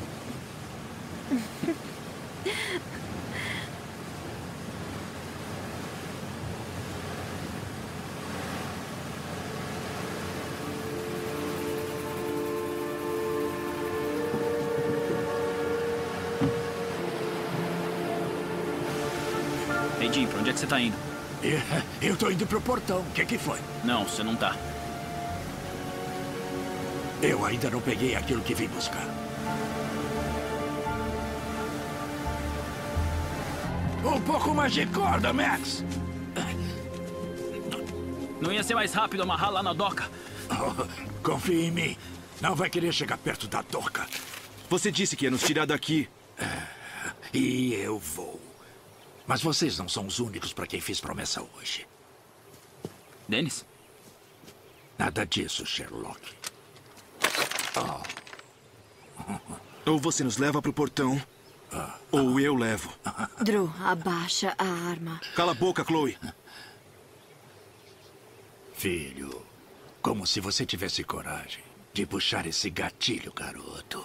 Ei, Jim, pra onde é que você tá indo? Eu tô indo pro portão. O que que foi? Não, você não tá. Eu ainda não peguei aquilo que vim buscar. Um pouco mais de corda, Max. Não ia ser mais rápido amarrar lá na doca? Oh, confia em mim. Não vai querer chegar perto da doca. Você disse que ia nos tirar daqui. E eu vou. Mas vocês não são os únicos para quem fiz promessa hoje. Dennis? Nada disso, Sherlock. Oh. Ou você nos leva pro portão, Ah. ou eu levo. Drew, abaixa a arma. Cala a boca, Chloe. Filho, como se você tivesse coragem de puxar esse gatilho, garoto.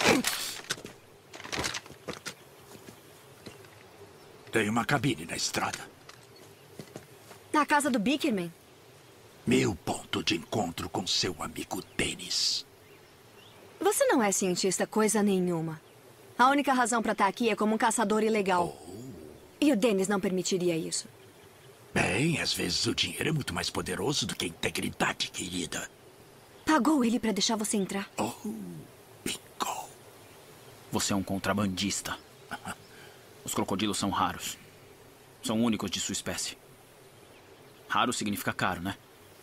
Tem uma cabine na estrada. Na casa do Bickerman. Meu ponto de encontro com seu amigo Dennis. Você não é cientista coisa nenhuma. A única razão pra estar aqui é como um caçador ilegal. E o Dennis não permitiria isso. Bem, às vezes o dinheiro é muito mais poderoso do que a integridade, querida. Pagou ele pra deixar você entrar. Oh, bingo. Você é um contrabandista. Os crocodilos são raros. São únicos de sua espécie. Raro significa caro, né?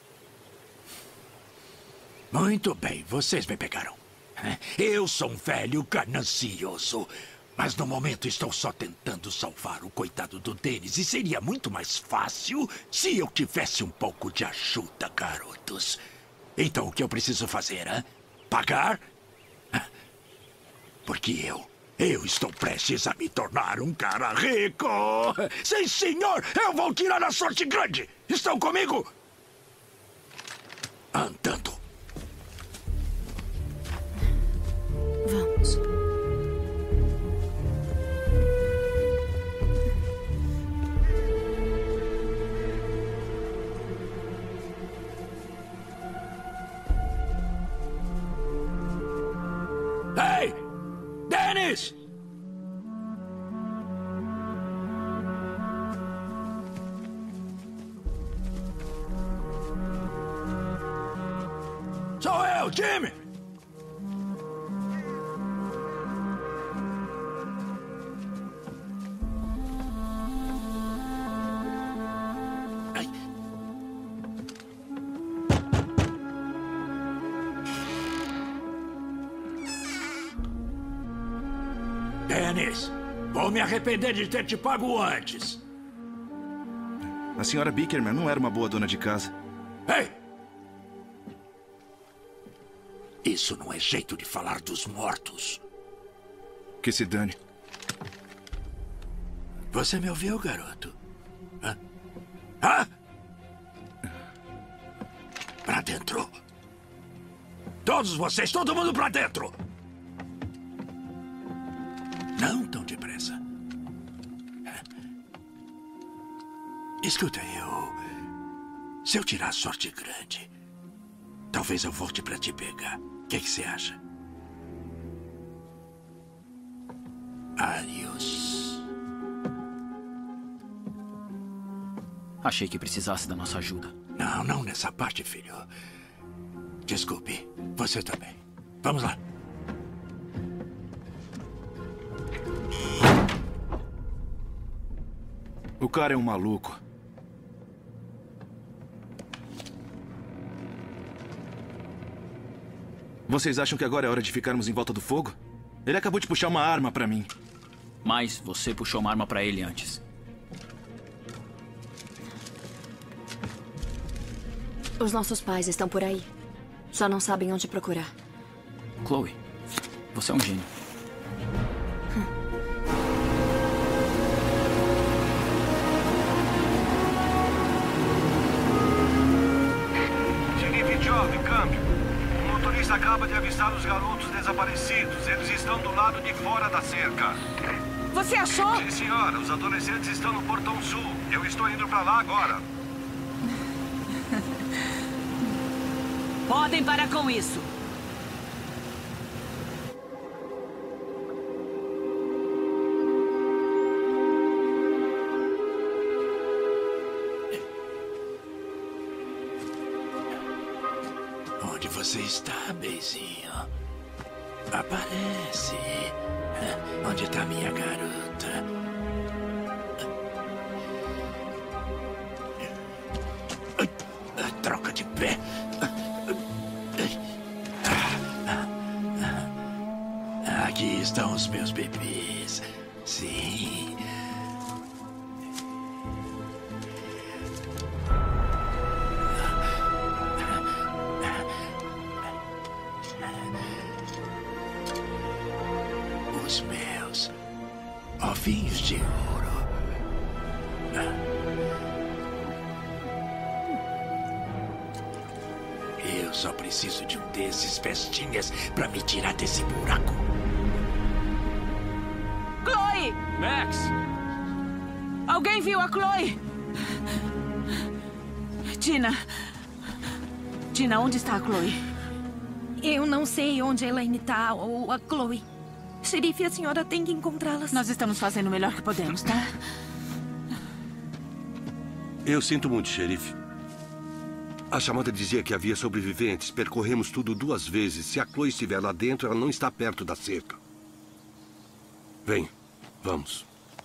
Muito bem, vocês me pegaram. Eu sou um velho ganancioso. Mas no momento estou só tentando salvar o coitado do Dennis. E seria muito mais fácil se eu tivesse um pouco de ajuda, garotos. Então o que eu preciso fazer, hein? Pagar? Porque eu, eu estou prestes a me tornar um cara rico. Sim, senhor, eu vou tirar a sorte grande. Estão comigo? Andando. Vamos. Ei! Dennis! Sou eu, Jimmy! Dennis, vou me arrepender de ter te pago antes. A senhora Bickerman não era uma boa dona de casa. Ei! Isso não é jeito de falar dos mortos. Que se dane. Você me ouviu, garoto? Hã? Hã? Pra dentro. Todos vocês, todo mundo pra dentro. Não tão depressa. Escuta, eu... Se eu tirar sorte grande, talvez eu volte pra te pegar. O que você acha? Adiós. Achei que precisasse da nossa ajuda. Não, não nessa parte, filho. Desculpe, você também. Vamos lá. O cara é um maluco. Vocês acham que agora é hora de ficarmos em volta do fogo? Ele acabou de puxar uma arma pra mim. Mas você puxou uma arma pra ele antes. Os nossos pais estão por aí. Só não sabem onde procurar. Chloe, você é um gênio. Sheriff Job, câmbio. O motorista acaba de avistar os garotos desaparecidos. Eles estão do lado de fora da cerca. Você achou? Sim, senhora. Os adolescentes estão no Portão Sul. Eu estou indo pra lá agora. Podem parar com isso. Onde você está, Beizinho? Aparece. Onde está minha garota? Troca de pé. Aqui estão os meus bebês. Sim. Os meus. Ovinhos de ouro. Eu só preciso de um desses festinhas pra me tirar desse buraco. Chloe! Max! Alguém viu a Chloe? Tina. Tina, onde está a Chloe? Eu não sei onde a Elaine tá ou a Chloe. Xerife, a senhora tem que encontrá-las. Nós estamos fazendo o melhor que podemos, tá? Eu sinto muito, xerife. A chamada dizia que havia sobreviventes. Percorremos tudo duas vezes. Se a Chloe estiver lá dentro, ela não está perto da cerca. Vem, vamos.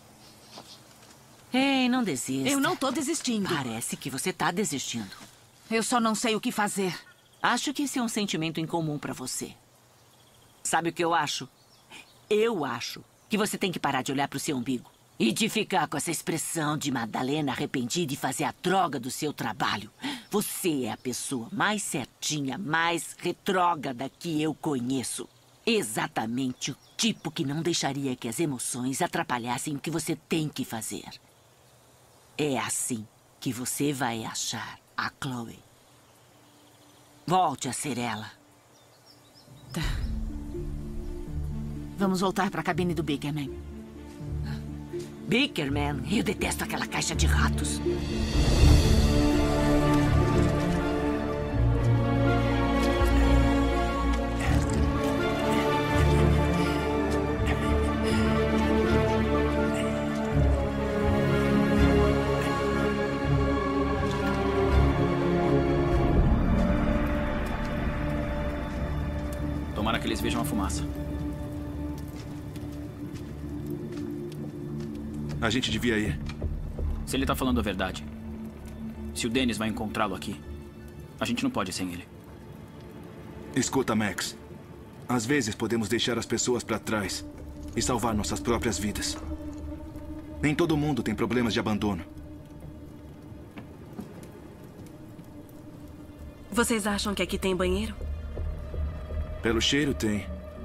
Ei, não desista. Eu não tô desistindo. Parece que você tá desistindo. Eu só não sei o que fazer. Acho que esse é um sentimento incomum pra você. Sabe o que eu acho? Eu acho que você tem que parar de olhar pro seu umbigo e de ficar com essa expressão de Madalena arrependida e fazer a droga do seu trabalho. Você é a pessoa mais certinha, mais retrógrada que eu conheço. Exatamente o tipo que não deixaria que as emoções atrapalhassem o que você tem que fazer. É assim que você vai achar a Chloe. Volte a ser ela. Tá. Vamos voltar para a cabine do Bickerman. Bickerman? Eu detesto aquela caixa de ratos. Tomara que eles vejam a fumaça. A gente devia ir. Se ele tá falando a verdade, se o Dennis vai encontrá-lo aqui, a gente não pode ir sem ele. Escuta, Max. Às vezes podemos deixar as pessoas pra trás e salvar nossas próprias vidas. Nem todo mundo tem problemas de abandono. Vocês acham que aqui tem banheiro? Pelo cheiro, tem.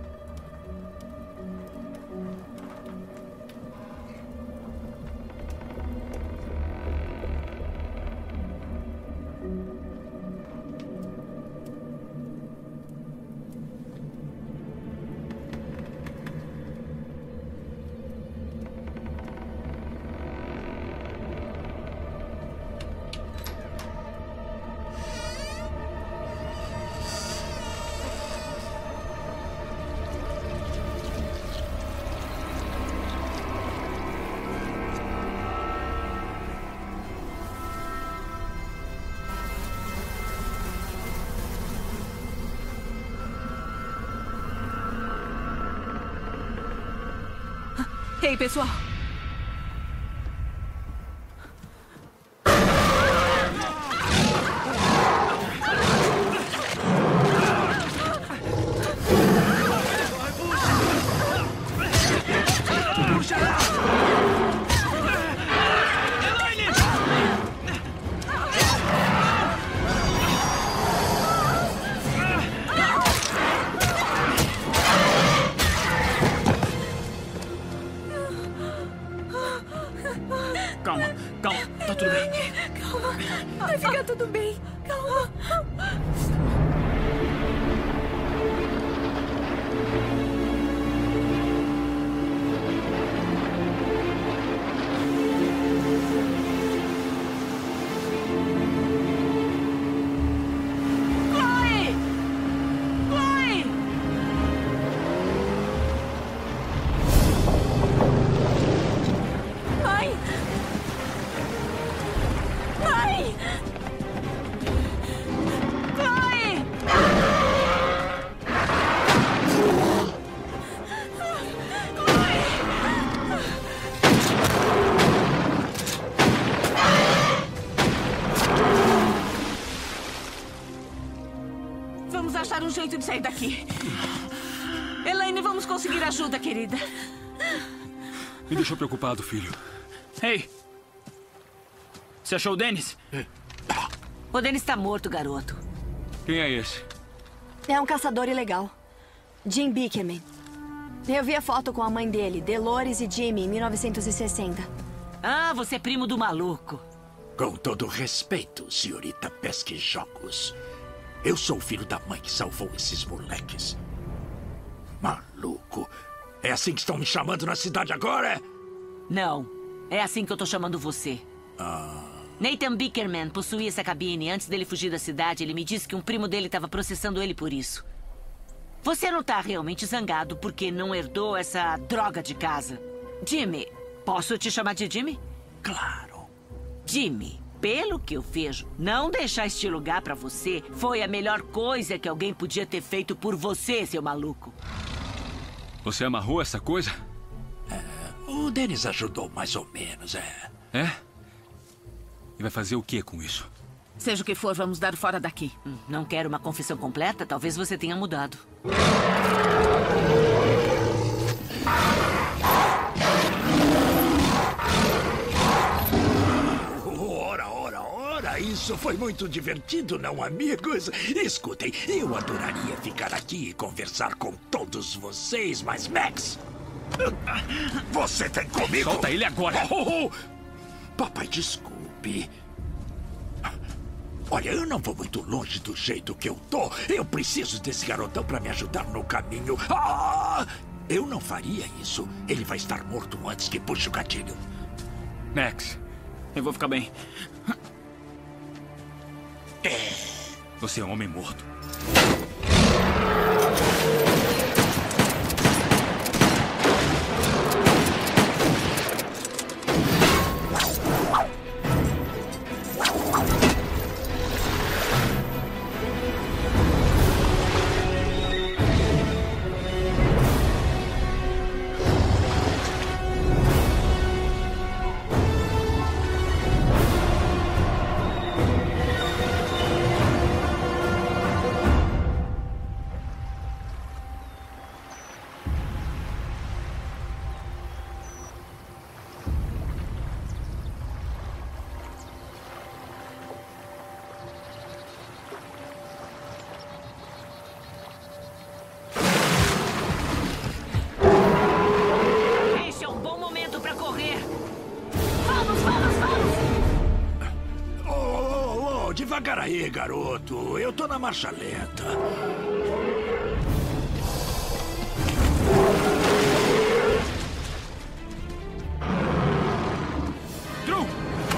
Ei, pessoal. Vai ficar tudo bem. Calma. Chloe! Chloe! Mãe! Mãe! Vamos achar um jeito de sair daqui. Elaine, vamos conseguir ajuda, querida. Me deixou preocupado, filho. Ei! Você achou o Dennis? O Dennis está morto, garoto. Quem é esse? É um caçador ilegal. Jim Bickerman. Eu vi a foto com a mãe dele, Dolores e Jimmy, em mil novecentos e sessenta. Ah, você é primo do maluco. Com todo respeito, senhorita Pesca e Jogos. Eu sou o filho da mãe que salvou esses moleques. Maluco. É assim que estão me chamando na cidade agora? Não. É assim que eu tô chamando você. Ah... Nathan Bickerman possuía essa cabine. Antes dele fugir da cidade, ele me disse que um primo dele estava processando ele por isso. Você não tá realmente zangado porque não herdou essa droga de casa. Jimmy, posso te chamar de Jimmy? Claro. Jimmy, pelo que eu vejo, não deixar este lugar pra você foi a melhor coisa que alguém podia ter feito por você, seu maluco. Você amarrou essa coisa? É, o Dennis ajudou mais ou menos, é. É? E vai fazer o que com isso? Seja o que for, vamos dar fora daqui. Hum, não quero uma confissão completa? Talvez você tenha mudado. Ora, ora, ora. Isso foi muito divertido, não, amigos? Escutem, eu adoraria ficar aqui e conversar com todos vocês, mas Max... Você tem comigo? Solta ele agora! Oh, oh. Papai, desculpe. Olha, eu não vou muito longe do jeito que eu tô. Eu preciso desse garotão pra me ajudar no caminho. Ah! Eu não faria isso. Ele vai estar morto antes que puxe o gatilho. Max, eu vou ficar bem. É. Você é um homem morto. Devagar aí, garoto. Eu tô na marcha lenta. Drew!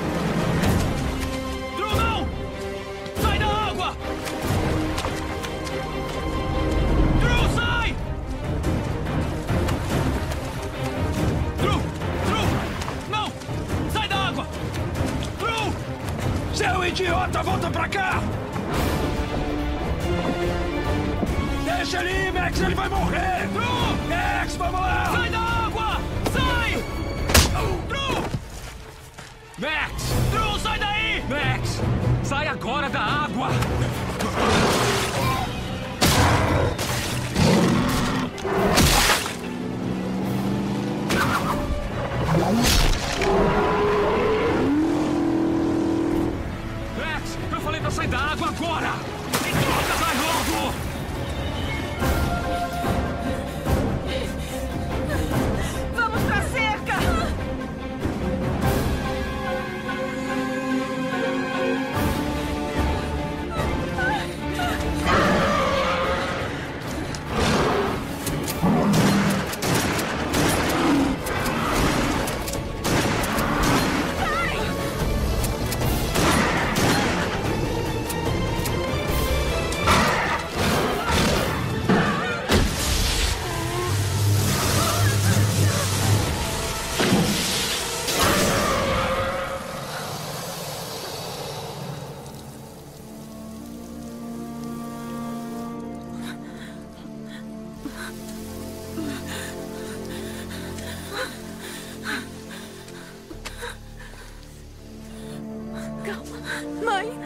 Drew, não! Sai da água! Drew, sai! Drew! Drew! Não! Sai da água! Drew! Seu idiota, volta pra cá! Deixa ele ir, Max, ele vai morrer! Drew! Max, vamos lá! Sai da água! Sai! Drew! Max! Drew, sai daí! Max! Sai agora da água! Max, eu falei pra sair da água agora! Sai logo! Vamos pra cerca! Mãe!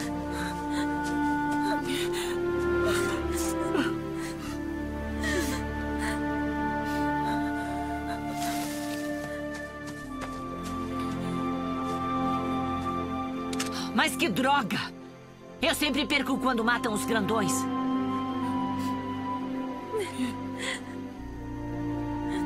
Mas que droga! Eu sempre perco quando matam os grandões.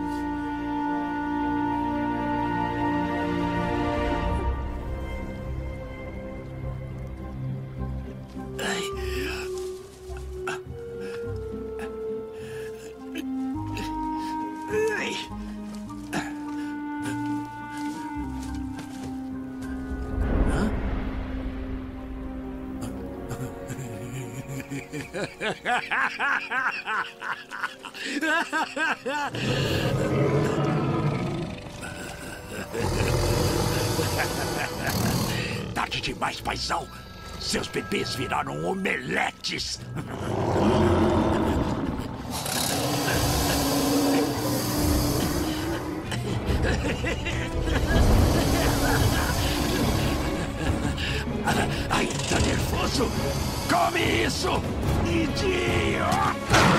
Tarde demais, paizão. Seus bebês viraram omeletes. Ainda nervoso? Come isso, idiota!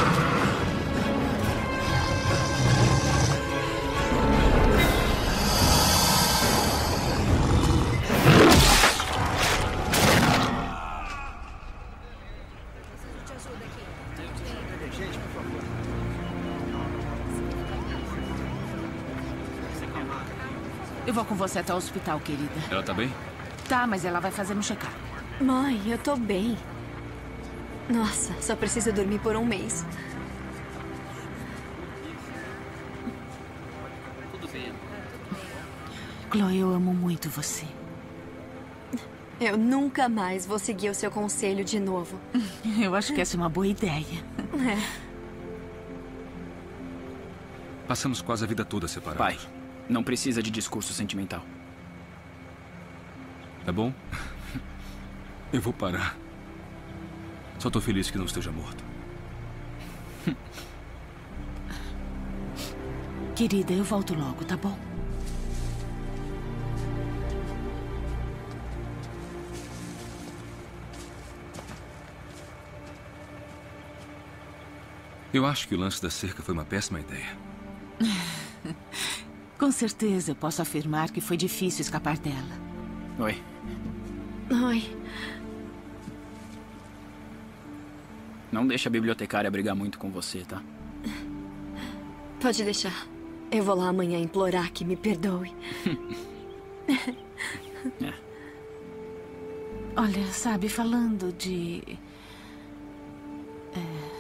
Eu vou com você até o hospital, querida. Ela tá bem? Tá, mas ela vai fazer um check-up. Mãe, eu tô bem. Nossa, só preciso dormir por um mês. Tudo bem. Chloe, eu amo muito você. Eu nunca mais vou seguir o seu conselho de novo. Eu acho que essa é uma boa ideia. É. Passamos quase a vida toda separados. Pai, não precisa de discurso sentimental. Tá bom? Eu vou parar. Só tô feliz que não esteja morto. Querida, eu volto logo, tá bom? Eu acho que o lance da cerca foi uma péssima ideia. Com certeza, eu posso afirmar que foi difícil escapar dela. Oi. Oi. Não deixa a bibliotecária brigar muito com você, tá? Pode deixar. Eu vou lá amanhã implorar que me perdoe. É. Olha, sabe, falando de... É,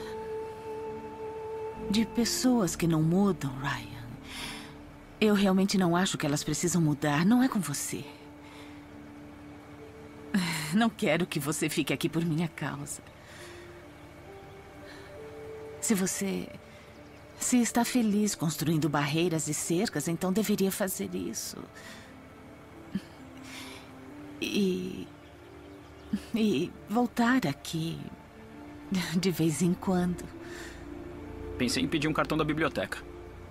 de pessoas que não mudam, Ryan. Eu realmente não acho que elas precisam mudar. Não é com você. Não quero que você fique aqui por minha causa. Se você... Se está feliz construindo barreiras e cercas, então deveria fazer isso. E... E voltar aqui de vez em quando. Pensei em pedir um cartão da biblioteca.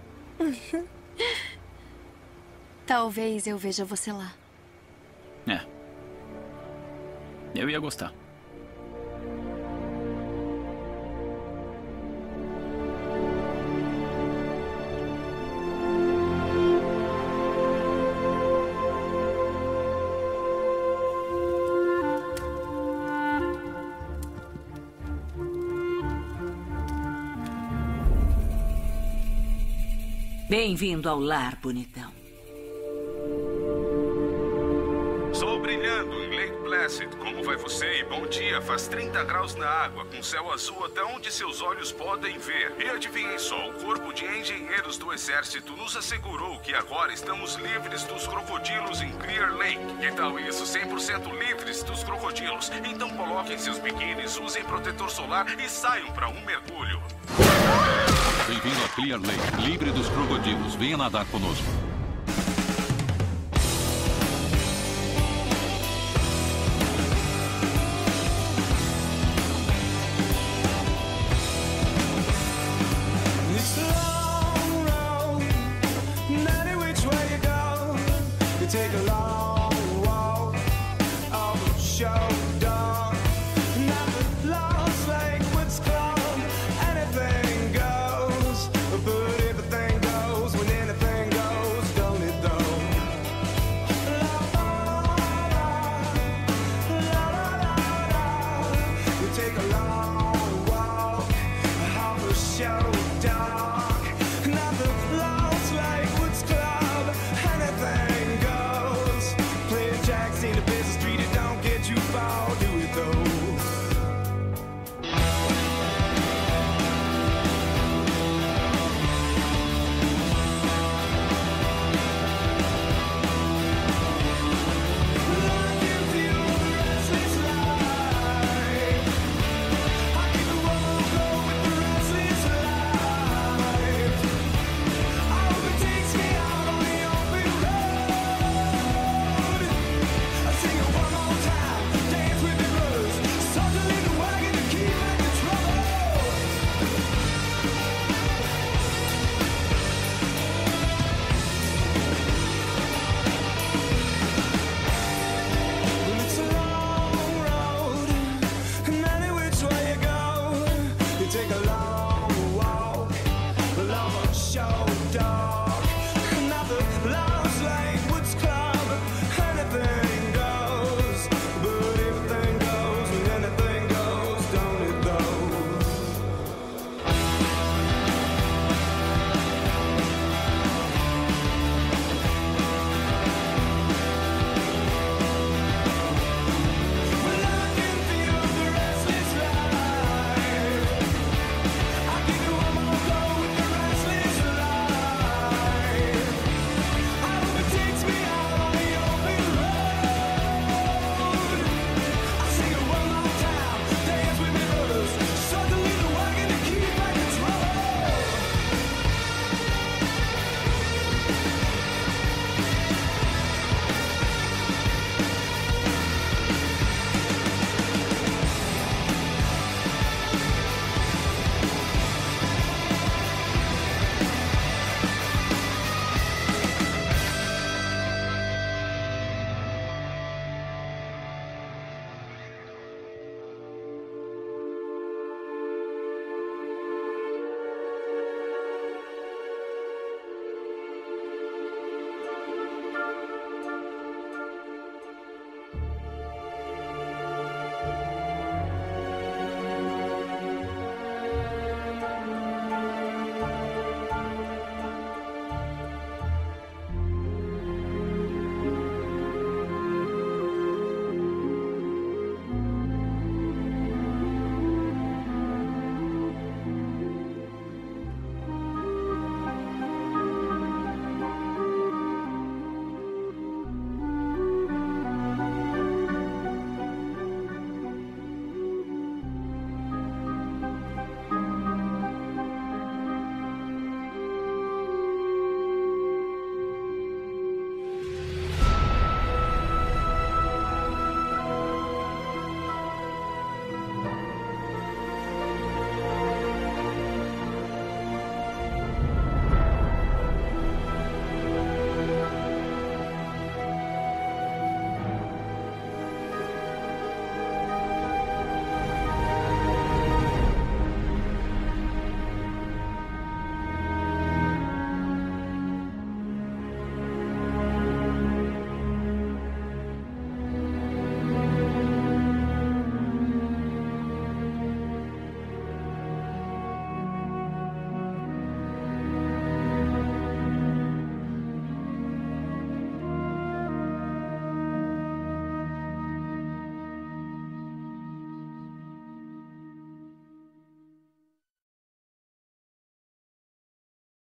Talvez eu veja você lá. É. Eu ia gostar. Bem-vindo ao lar, bonitão. Sol brilhando em Lake Placid. Como vai você? E bom dia. Faz trinta graus na água, com céu azul até onde seus olhos podem ver. E adivinhem só, o corpo de engenheiros do exército nos assegurou que agora estamos livres dos crocodilos em Clear Lake. Que tal isso? cem por cento livres dos crocodilos. Então coloquem seus biquínis, usem protetor solar e saiam para um mergulho. Bem-vindo a Clear Lake, livre dos crocodilos. Venha nadar conosco.